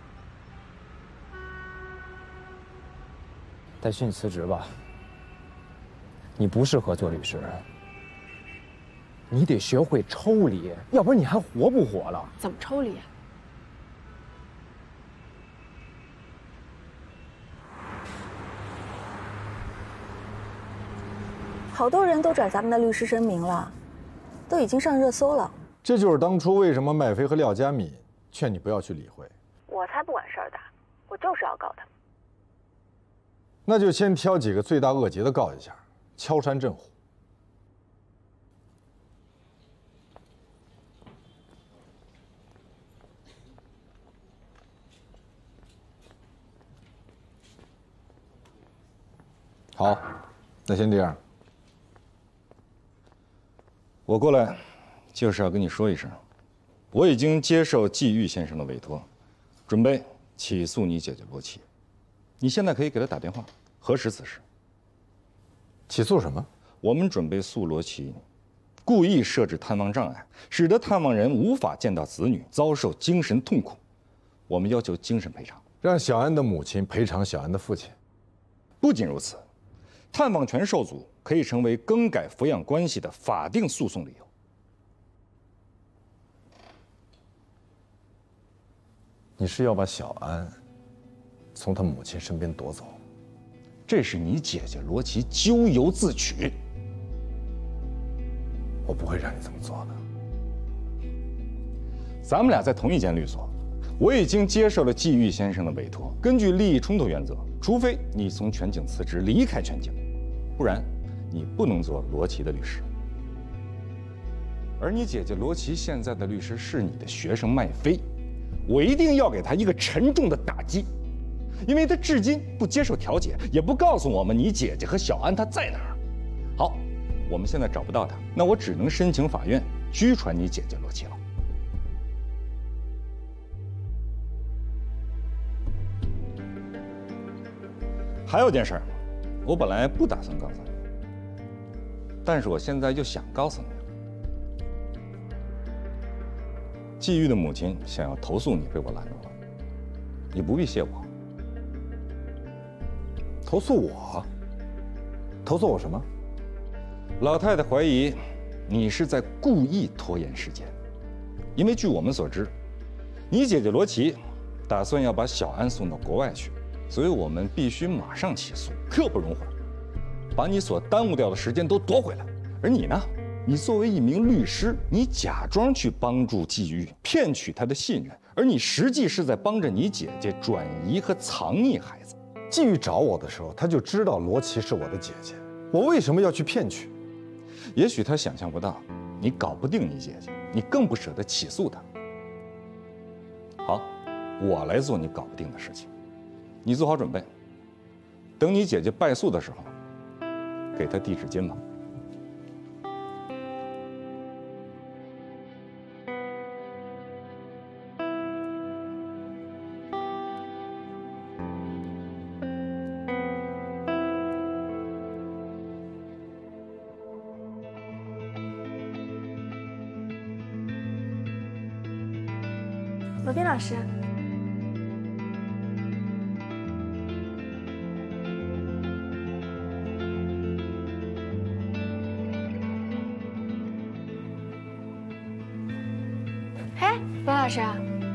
戴旭，你辞职吧。你不适合做律师，你得学会抽离，要不然你还活不活了？ 怎么抽离啊？ 好多人都转咱们的律师声明了，都已经上热搜了。 这就是当初为什么麦飞和廖佳敏劝你不要去理会。 我才不管事儿大，我就是要告他们。 那就先挑几个罪大恶极的告一下，敲山震虎。好，那先这样。 我过来就是要跟你说一声，我已经接受季玉先生的委托，准备起诉你姐姐罗琦。你现在可以给他打电话核实此事。 起诉什么？ 我们准备诉罗琦故意设置探望障碍，使得探望人无法见到子女，遭受精神痛苦。我们要求精神赔偿， 让小安的母亲赔偿小安的父亲。 不仅如此，探望权受阻可以成为更改抚养关系的法定诉讼理由。 你是要把小安从他母亲身边夺走？ 这是你姐姐罗琦咎由自取。 我不会让你这么做的。 咱们俩在同一间律所，我已经接受了季玉先生的委托。根据利益冲突原则，除非你从全景辞职离开全景，不然你不能做罗琦的律师。而你姐姐罗琦现在的律师是你的学生麦飞，我一定要给他一个沉重的打击，因为他至今不接受调解，也不告诉我们你姐姐和小安她在哪儿。好，我们现在找不到她，那我只能申请法院拘传你姐姐罗琦了。还有件事儿，我本来不打算告诉你，但是我现在又想告诉你。季玉的母亲想要投诉你被我拦住了，你不必谢我。 投诉我？投诉我什么？ 老太太怀疑你是在故意拖延时间，因为据我们所知，你姐姐罗琦打算要把小安送到国外去，所以我们必须马上起诉，刻不容缓，把你所耽误掉的时间都夺回来。而你呢，你作为一名律师，你假装去帮助季玉，骗取她的信任，而你实际是在帮着你姐姐转移和藏匿孩子。 季玉找我的时候，他就知道罗琦是我的姐姐，我为什么要去骗取？ 也许他想象不到，你搞不定你姐姐，你更不舍得起诉她。好，我来做你搞不定的事情，你做好准备，等你姐姐败诉的时候，给她递纸巾吧。 罗宾老师， 嘿，罗老师，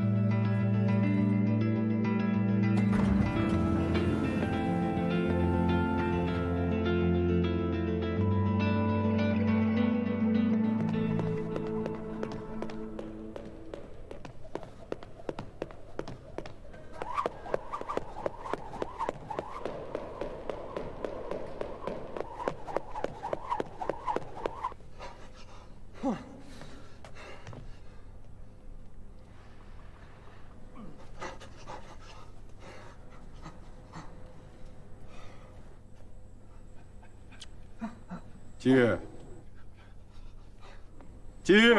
季玉，季玉，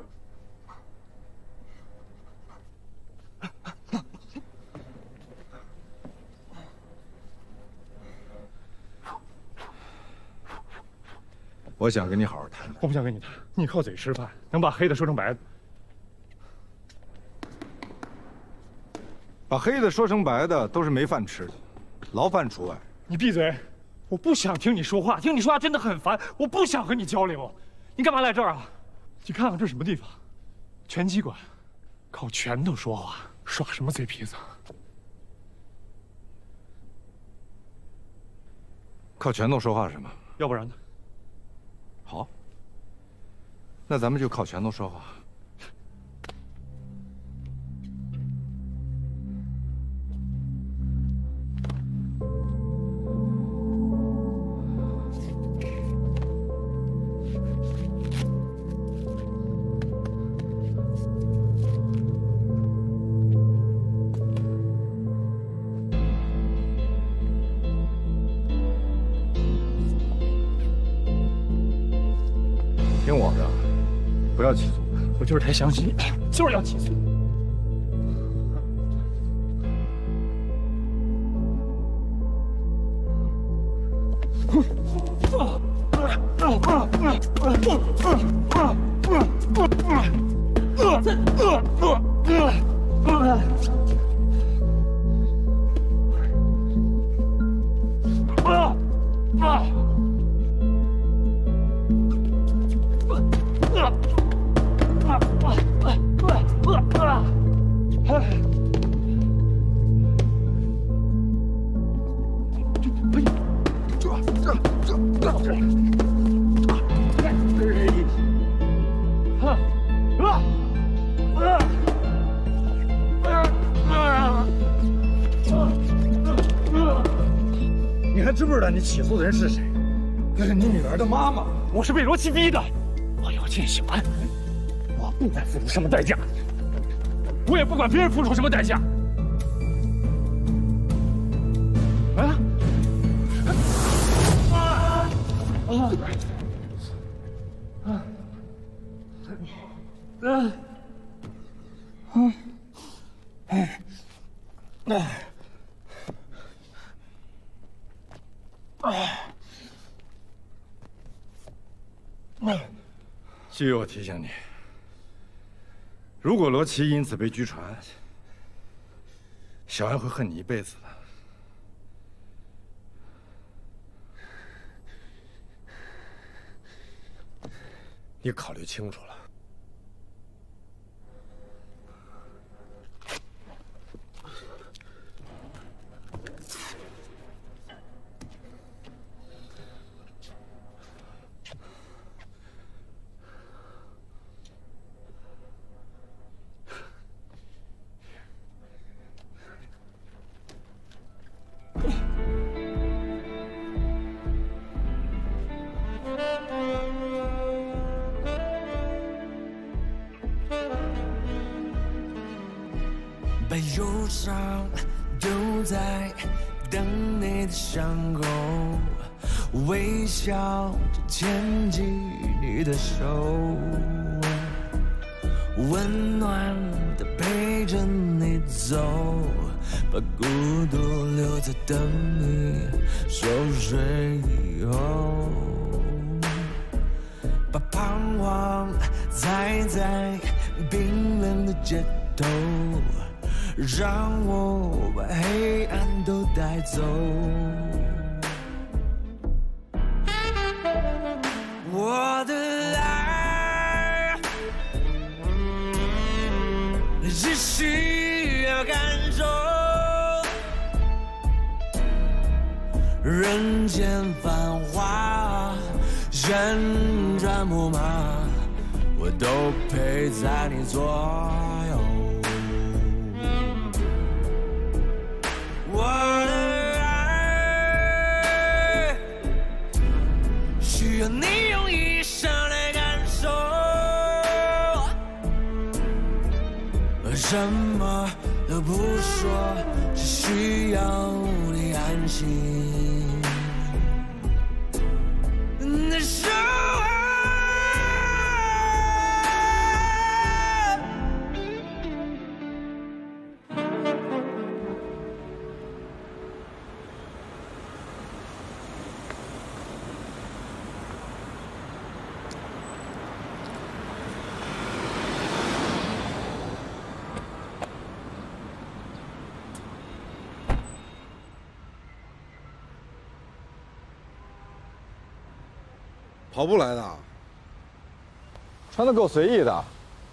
我想跟你好好谈谈。 我不想跟你谈，你靠嘴吃饭，能把黑的说成白的。 把黑的说成白的都是没饭吃的，牢饭除外。 你闭嘴！我不想听你说话，听你说话真的很烦。我不想和你交流。你干嘛来这儿啊？你看看这是什么地方？拳击馆，靠拳头说话，耍什么嘴皮子？ 靠拳头说话是吗？ 要不然呢？ 好，那咱们就靠拳头说话。听我的，不要起诉。 我就是太相信你，就是要起诉。 你还知不知道你起诉的人是谁？那是你女儿的妈妈。 我是被罗琦逼的，我要见小安，我不管付出什么代价，我也不管别人付出什么代价。啊！ 季玉，我提醒你，如果罗琦因此被拘传，小安会恨你一辈子的。 你考虑清楚了。 把忧伤丢在等你的伤口，微笑着牵起你的手，温暖的陪着你走，把孤独留在等你熟睡以后，把彷徨踩在冰冷的街头，让我把黑暗都带走。我的爱只需要感受，人间繁华，旋转木马，我都陪在你左右。我的爱需要你用一生来感受，什么都不说，只需要你安心的守候。 跑步来的，穿得够随意的。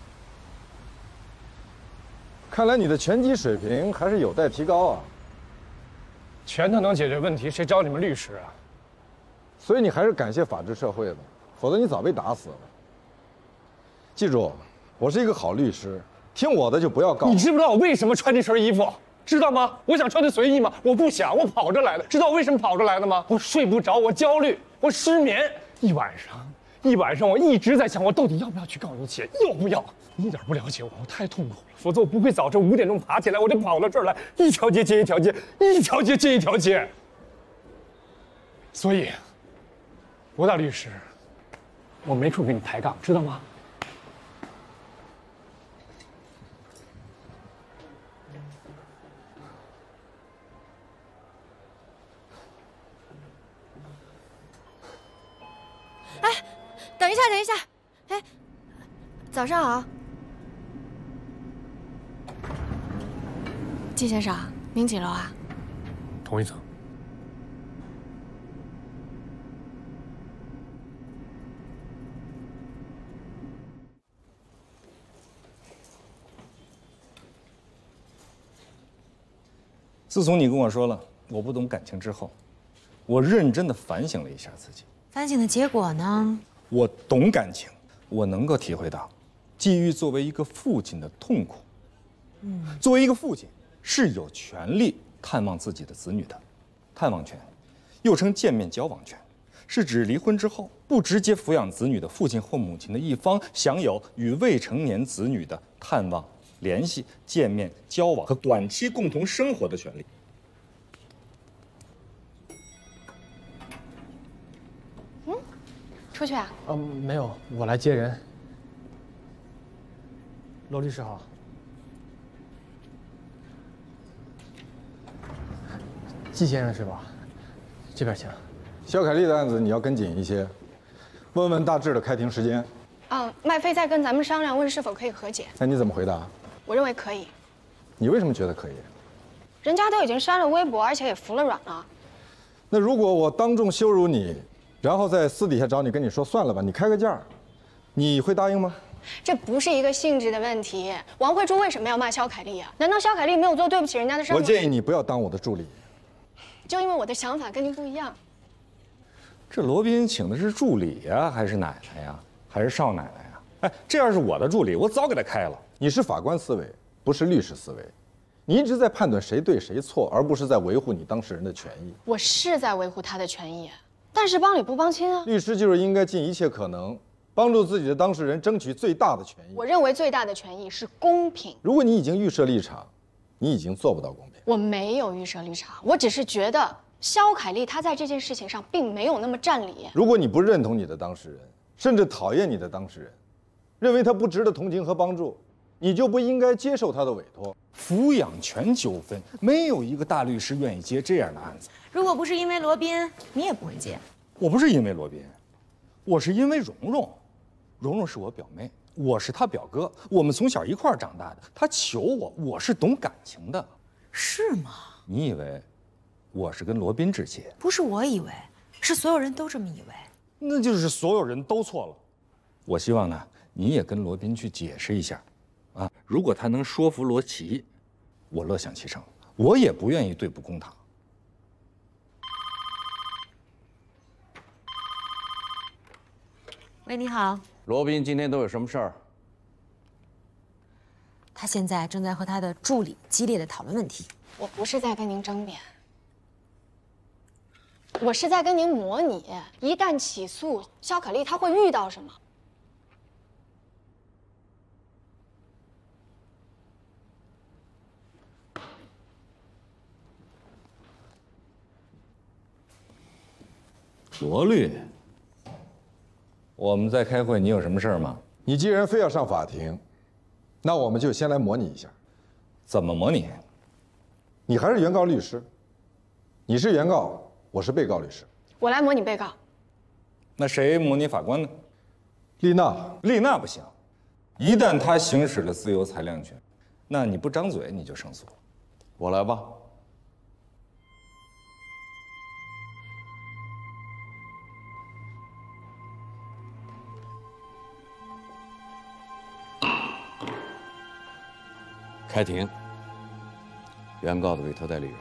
看来你的拳击水平还是有待提高啊。 拳头能解决问题，谁找你们律师啊？ 所以你还是感谢法治社会的，否则你早被打死了。记住，我是一个好律师，听我的就不要告。 你知不知道我为什么穿这身衣服？知道吗？我想穿的随意吗？我不想，我跑着来的。知道我为什么跑着来的吗？我睡不着，我焦虑，我失眠。一晚上，我一直在想，我到底要不要去告你姐？要不要？你一点不了解我，我太痛苦了。否则我不会早晨5点钟爬起来，我就跑到这儿来，一条街接一条街，一条街接一条街。所以，罗大律师，我没处跟你抬杠，知道吗？ 哎，等一下，哎，早上好，季先生，您几楼啊？ 同一层。 自从你跟我说了我不懂感情之后，我认真的反省了一下自己。 反省的结果呢？ 我懂感情，我能够体会到季玉作为一个父亲的痛苦。作为一个父亲，是有权利探望自己的子女的。探望权，又称见面交往权，是指离婚之后不直接抚养子女的父亲或母亲的一方，享有与未成年子女的探望、联系、见面、交往和短期共同生活的权利。 出去啊？ 没有，我来接人。罗律师好。季先生是吧？这边请。 肖凯丽的案子你要跟紧一些，问问大致的开庭时间。 麦飞在跟咱们商量，问是否可以和解。 那你怎么回答？ 我认为可以。 你为什么觉得可以？ 人家都已经删了微博，而且也服了软了。 那如果我当众羞辱你，然后在私底下找你跟你说算了吧，你开个价， 你会答应吗？ 这不是一个性质的问题。王慧珠为什么要骂肖凯丽啊？难道肖凯丽没有做对不起人家的事吗？ 我建议你不要当我的助理。 就因为我的想法跟您不一样。 这罗宾请的是助理呀，还是奶奶呀，还是少奶奶呀？哎，这要是我的助理，我早给他开了。 你是法官思维，不是律师思维。你一直在判断谁对谁错，而不是在维护你当事人的权益。 我是在维护他的权益，但是帮理不帮亲啊。 律师就是应该尽一切可能，帮助自己的当事人争取最大的权益。 我认为最大的权益是公平。 如果你已经预设立场，你已经做不到公平。 我没有预设立场，我只是觉得肖凯丽她在这件事情上并没有那么占理。 如果你不认同你的当事人，甚至讨厌你的当事人，认为他不值得同情和帮助，你就不应该接受他的委托。 抚养权纠纷，没有一个大律师愿意接这样的案子。 如果不是因为罗宾，你也不会接。 我不是因为罗宾，我是因为蓉蓉。蓉蓉是我表妹，我是她表哥，我们从小一块儿长大的。她求我，我是懂感情的。 是吗？ 你以为我是跟罗宾致谢？ 不是我以为，是所有人都这么以为。 那就是所有人都错了。我希望呢，你也跟罗宾去解释一下，啊，如果他能说服罗琦，我乐享其成。我也不愿意对簿公堂。 喂，你好。 罗宾今天都有什么事儿？ 他现在正在和他的助理激烈的讨论问题。 我不是在跟您争辩，我是在跟您模拟，一旦起诉肖可丽，她会遇到什么。 罗律，我们在开会，你有什么事儿吗？ 你既然非要上法庭，那我们就先来模拟一下。 怎么模拟？ 你还是原告律师，你是原告，我是被告律师。 我来模拟被告。 那谁模拟法官呢？ 丽娜。 丽娜不行，一旦她行使了自由裁量权，那你不张嘴你就胜诉。 我来吧。开庭。原告的委托代理人。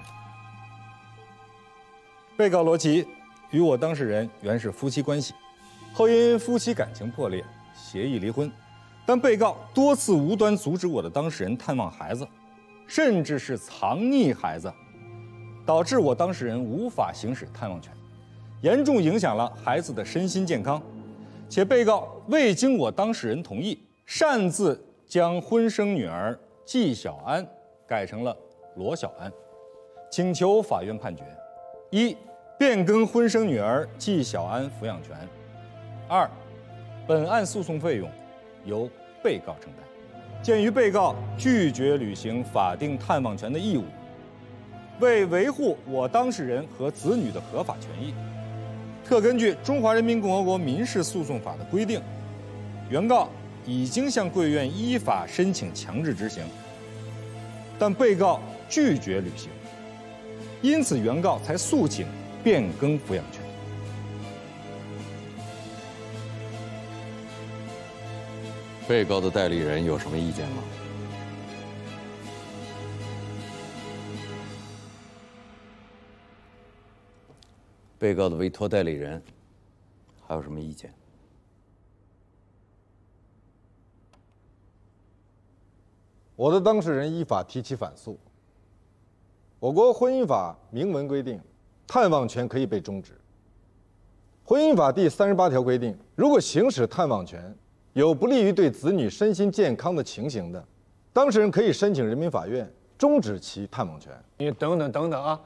被告罗琦与我当事人原是夫妻关系，后因夫妻感情破裂，协议离婚。但被告多次无端阻止我的当事人探望孩子，甚至是藏匿孩子，导致我当事人无法行使探望权，严重影响了孩子的身心健康。且被告未经我当事人同意，擅自将婚生女儿纪晓安改成了罗小安，请求法院判决：一、变更婚生女儿纪晓安抚养权；二、本案诉讼费用由被告承担。鉴于被告拒绝履行法定探望权的义务，为维护我当事人和子女的合法权益，特根据《中华人民共和国民事诉讼法》的规定，原告已经向贵院依法申请强制执行，但被告拒绝履行，因此原告才诉请变更抚养权。 被告的代理人有什么意见吗？被告的委托代理人还有什么意见？ 我的当事人依法提起反诉。我国婚姻法明文规定，探望权可以被终止。婚姻法第38条规定，如果行使探望权有不利于对子女身心健康的情形的，当事人可以申请人民法院终止其探望权。 你等等啊！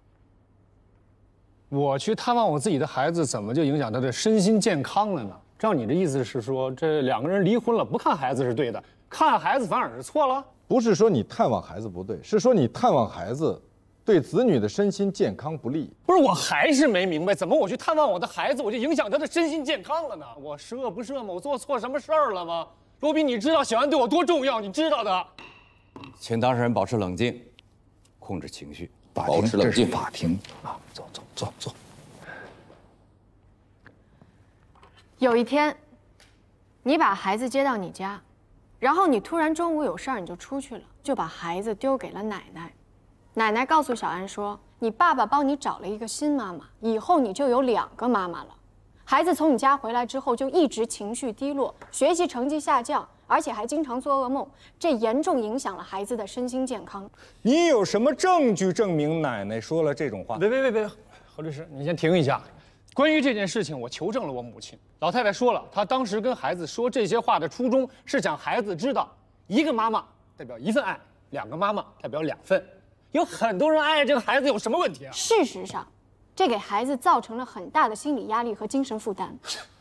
我去探望我自己的孩子，怎么就影响他的身心健康了呢？照你的意思是说，这两个人离婚了，不看孩子是对的，看孩子反而是错了？ 不是说你探望孩子不对，是说你探望孩子对子女的身心健康不利。 不是，我还是没明白，怎么我去探望我的孩子，我就影响他的身心健康了呢？我十恶不赦吗？我做错什么事儿了吗？罗宾，你知道小安对我多重要，你知道的。 请当事人保持冷静，控制情绪， 保持冷静。法庭啊，坐。 有一天， 你把孩子接到你家，然后你突然中午有事儿，你就出去了，就把孩子丢给了奶奶。奶奶告诉小安说，你爸爸帮你找了一个新妈妈，以后你就有2个妈妈了。孩子从你家回来之后，就一直情绪低落，学习成绩下降，而且还经常做噩梦，这严重影响了孩子的身心健康。 你有什么证据证明奶奶说了这种话？ 别，何律师，你先停一下。关于这件事情，我求证了我母亲，老太太说了，她当时跟孩子说这些话的初衷是想孩子知道，1个妈妈代表1份爱，2个妈妈代表2份。有很多人爱这个孩子有什么问题啊？ 事实上，这给孩子造成了很大的心理压力和精神负担。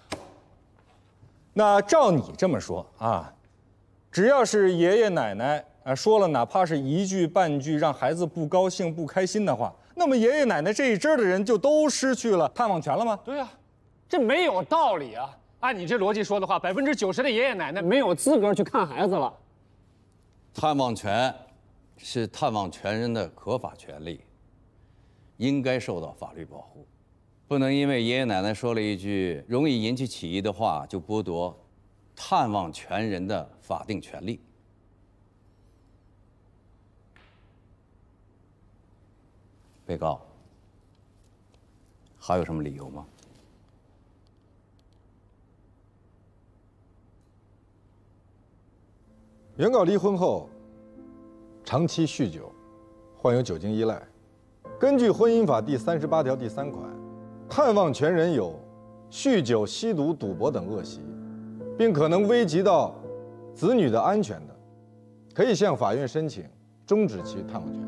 那照你这么说啊，只要是爷爷奶奶说了，哪怕是1句半句让孩子不高兴不开心的话，那么爷爷奶奶这一支的人就都失去了探望权了吗？ 对呀，这没有道理啊！按你这逻辑说的话，90%的爷爷奶奶没有资格去看孩子了。 探望权是探望权人的合法权利，应该受到法律保护，不能因为爷爷奶奶说了一句容易引起起疑的话，就剥夺探望权人的法定权利。被告，还有什么理由吗？ 原告离婚后长期酗酒，患有酒精依赖。根据婚姻法第38条第3款，探望权人有酗酒、吸毒、赌博等恶习，并可能危及到子女的安全的，可以向法院申请终止其探望权。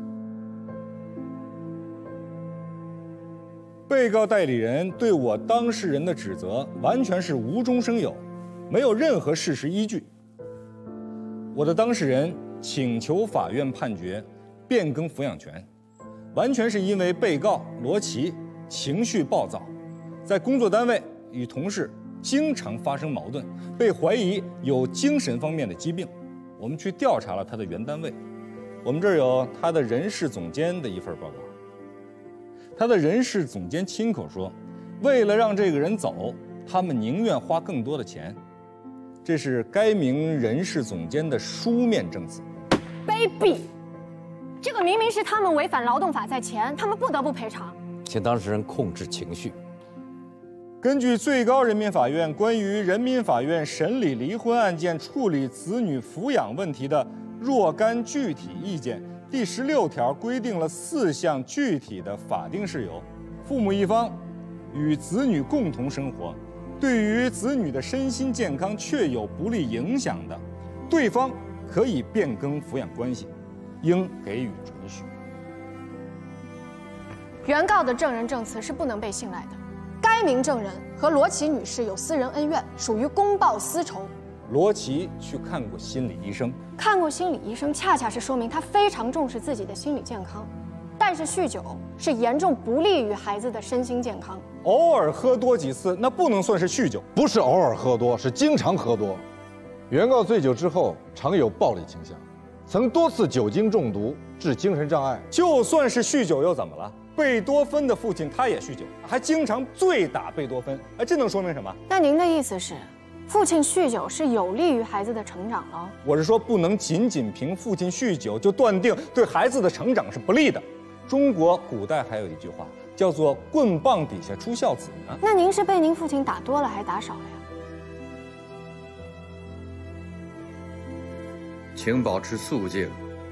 被告代理人对我当事人的指责完全是无中生有，没有任何事实依据。我的当事人请求法院判决变更抚养权，完全是因为被告罗琦情绪暴躁，在工作单位与同事经常发生矛盾，被怀疑有精神方面的疾病。我们去调查了他的原单位，我们这儿有他的人事总监的一份报告。他的人事总监亲口说，为了让这个人走，他们宁愿花更多的钱。这是该名人事总监的书面证词。 卑鄙！这个明明是他们违反劳动法在前，他们不得不赔偿。 请当事人控制情绪。 根据最高人民法院关于人民法院审理离婚案件处理子女抚养问题的若干具体意见第16条规定了4项具体的法定事由：父母一方与子女共同生活，对于子女的身心健康确有不利影响的，对方可以变更抚养关系，应给予准许。 原告的证人证词是不能被信赖的。该名证人和罗琦女士有私人恩怨，属于公报私仇。 罗琦去看过心理医生， 看过心理医生，恰恰是说明他非常重视自己的心理健康。但是酗酒是严重不利于孩子的身心健康。 偶尔喝多几次，那不能算是酗酒。 不是偶尔喝多，是经常喝多。原告醉酒之后常有暴力倾向，曾多次酒精中毒致精神障碍。 就算是酗酒又怎么了？贝多芬的父亲他也酗酒，还经常醉打贝多芬。这能说明什么？ 那您的意思是，父亲酗酒是有利于孩子的成长了？ 我是说，不能仅仅凭父亲酗酒就断定对孩子的成长是不利的。中国古代还有一句话叫做“棍棒底下出孝子”呢。 那您是被您父亲打多了还打少了呀？ 请保持肃静。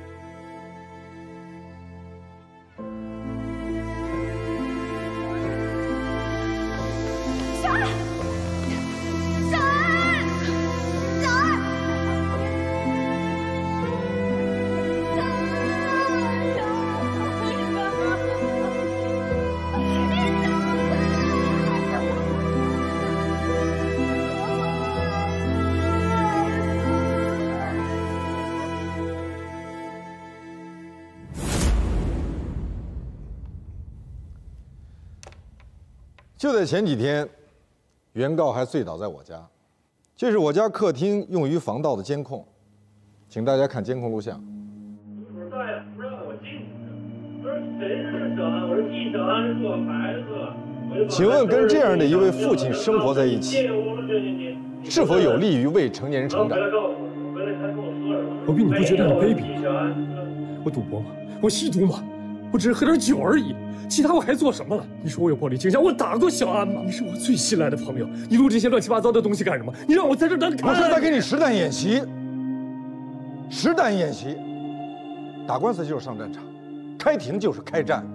就在前几天，原告还醉倒在我家，这是我家客厅用于防盗的监控，请大家看监控录像。 大爷不让我进去，我说谁是小安？我说进小安是我孩子。 请问跟这样的一位父亲生活在一起， 是否有利于未成年人成长？ 罗宾，你不觉得很卑鄙吗？我赌博吗？我吸毒吗？我只是喝点酒而已，其他我还做什么了？你说我有暴力倾向，我打过小安吗？你是我最信赖的朋友，你录这些乱七八糟的东西干什么？你让我在这等你看？ 我是在给你实弹演习。实弹演习，打官司就是上战场，开庭就是开战。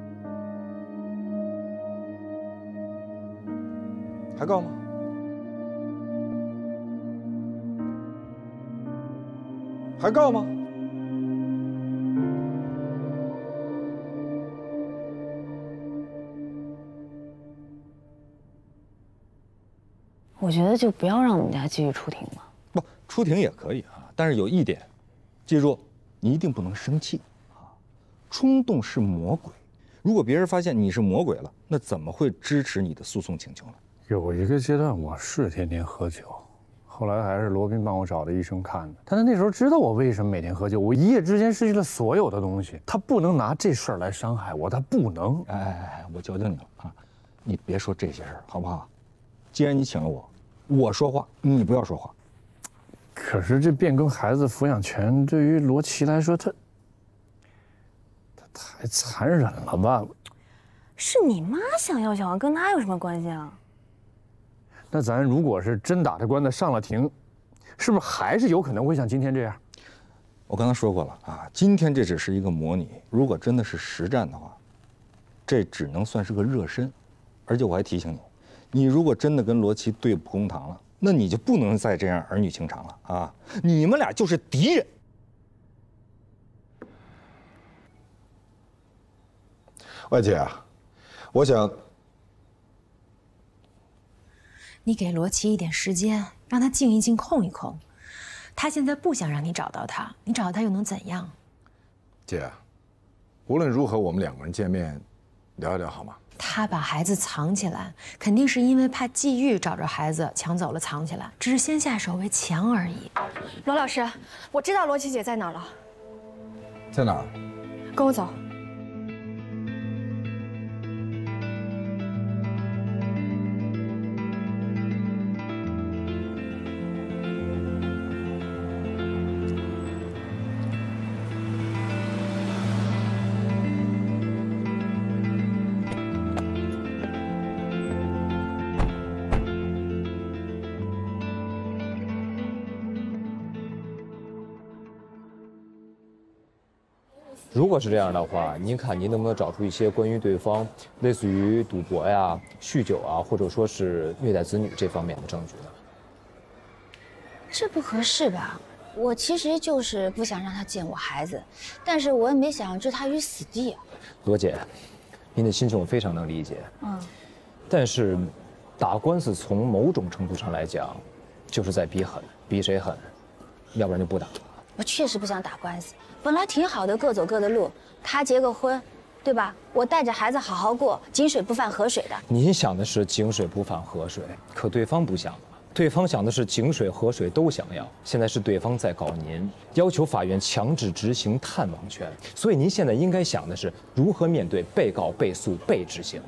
还告吗？还告吗？ 我觉得就不要让我们家继续出庭了。 不，出庭也可以啊，但是有一点，记住，你一定不能生气啊。冲动是魔鬼，如果别人发现你是魔鬼了，那怎么会支持你的诉讼请求呢？ 有一个阶段我是天天喝酒，后来还是罗宾帮我找的医生看的。他那时候知道我为什么每天喝酒，我一夜之间失去了所有的东西。他不能拿这事儿来伤害我，他不能。 哎，我求求你了啊，你别说这些事儿好不好？既然你请了我，我说话，你不要说话。 可是这变更孩子抚养权对于罗琦来说，他太残忍了吧？ 是你妈想要小安，跟他有什么关系啊？ 那咱如果是真打这官司上了庭，是不是还是有可能会像今天这样？ 我刚才说过了啊，今天这只是一个模拟，如果真的是实战的话，这只能算是个热身。而且我还提醒你，你如果真的跟罗琦对簿公堂了，那你就不能再这样儿女情长了啊！你们俩就是敌人。 外姐啊，我想你给罗琦一点时间，让他静一静，空一空。他现在不想让你找到他，你找到他又能怎样？ 姐，无论如何，我们两个人见面聊一聊好吗？ 他把孩子藏起来，肯定是因为怕季玉找着孩子抢走了藏起来，只是先下手为强而已。 罗老师，我知道罗琦姐在哪儿了。 在哪儿？ 跟我走。 如果是这样的话，您看您能不能找出一些关于对方类似于赌博呀、酗酒啊，或者说是虐待子女这方面的证据呢？ 这不合适吧？我其实就是不想让他见我孩子，但是我也没想置他于死地啊。 罗姐，您的心情我非常能理解。但是打官司从某种程度上来讲，就是在比狠，比谁狠，要不然就不打了。 我确实不想打官司，本来挺好的，各走各的路。他结个婚，对吧？我带着孩子好好过，井水不犯河水的。 您想的是井水不犯河水，可对方不想。对方想的是井水河水都想要，现在是对方在告您，要求法院强制执行探望权。所以您现在应该想的是如何面对被告、被诉、被执行。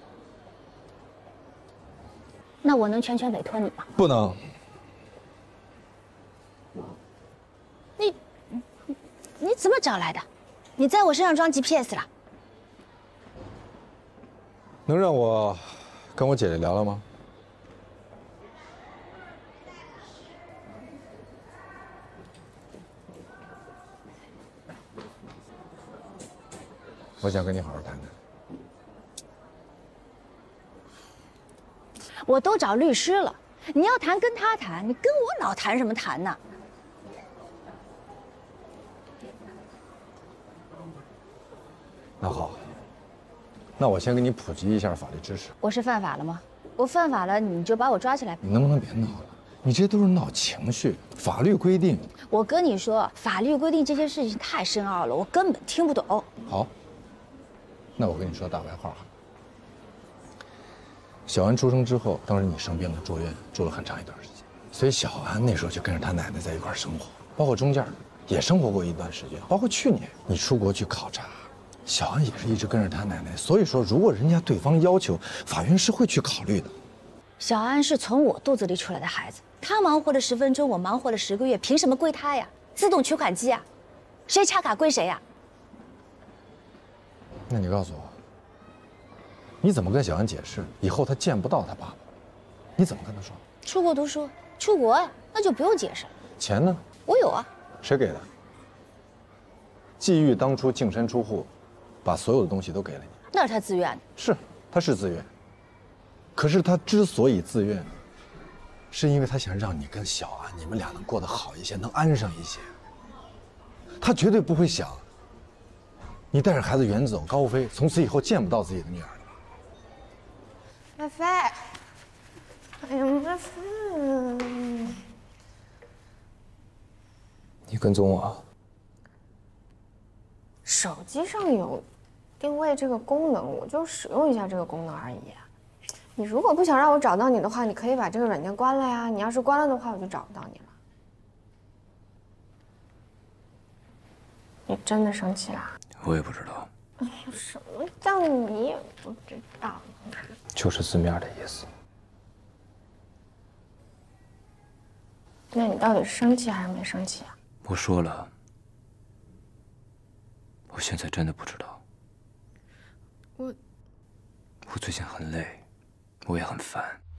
那我能全权委托你吗？ 不能。 你怎么找来的？你在我身上装 GPS 了？ 能让我跟我姐姐聊聊吗？我想跟你好好谈谈。 我都找律师了，你要谈跟他谈，你跟我老谈什么谈呢？ 那好，那我先给你普及一下法律知识。 我是犯法了吗？我犯法了，你就把我抓起来。 你能不能别闹了？你这都是闹情绪。法律规定， 我跟你说，法律规定这些事情太深奥了，我根本听不懂。 好，那我跟你说大白话哈。小安出生之后，当时你生病了，住院，住了很长一段时间，所以小安那时候就跟着他奶奶在一块生活，包括中间也生活过一段时间，包括去年你出国去考察。小安也是一直跟着他奶奶，所以说，如果人家对方要求，法院是会去考虑的。 小安是从我肚子里出来的孩子，他忙活了10分钟，我忙活了10个月，凭什么归他呀？自动取款机啊，谁插卡归谁呀？ 那你告诉我，你怎么跟小安解释以后他见不到他爸爸？你怎么跟他说？ 出国读书，出国呀，那就不用解释了。 钱呢？ 我有啊。 谁给的？季玉当初净身出户，把所有的东西都给了你。 那是他自愿的。 是，他是自愿。可是他之所以自愿，是因为他想让你跟小安你们俩能过得好一些，能安上一些。他绝对不会想你带着孩子远走高飞，从此以后见不到自己的女儿了吧？ 麦飞，哎呀，麦飞， 你跟踪我？ 手机上有定位这个功能，我就使用一下这个功能而已。你如果不想让我找到你的话，你可以把这个软件关了呀。你要是关了的话，我就找不到你了。你真的生气啦？ 我也不知道， 哎呀，什么叫你也不知道？ 就是字面的意思。 那你到底是生气还是没生气啊？ 我说了，我现在真的不知道。我最近很累，我也很烦。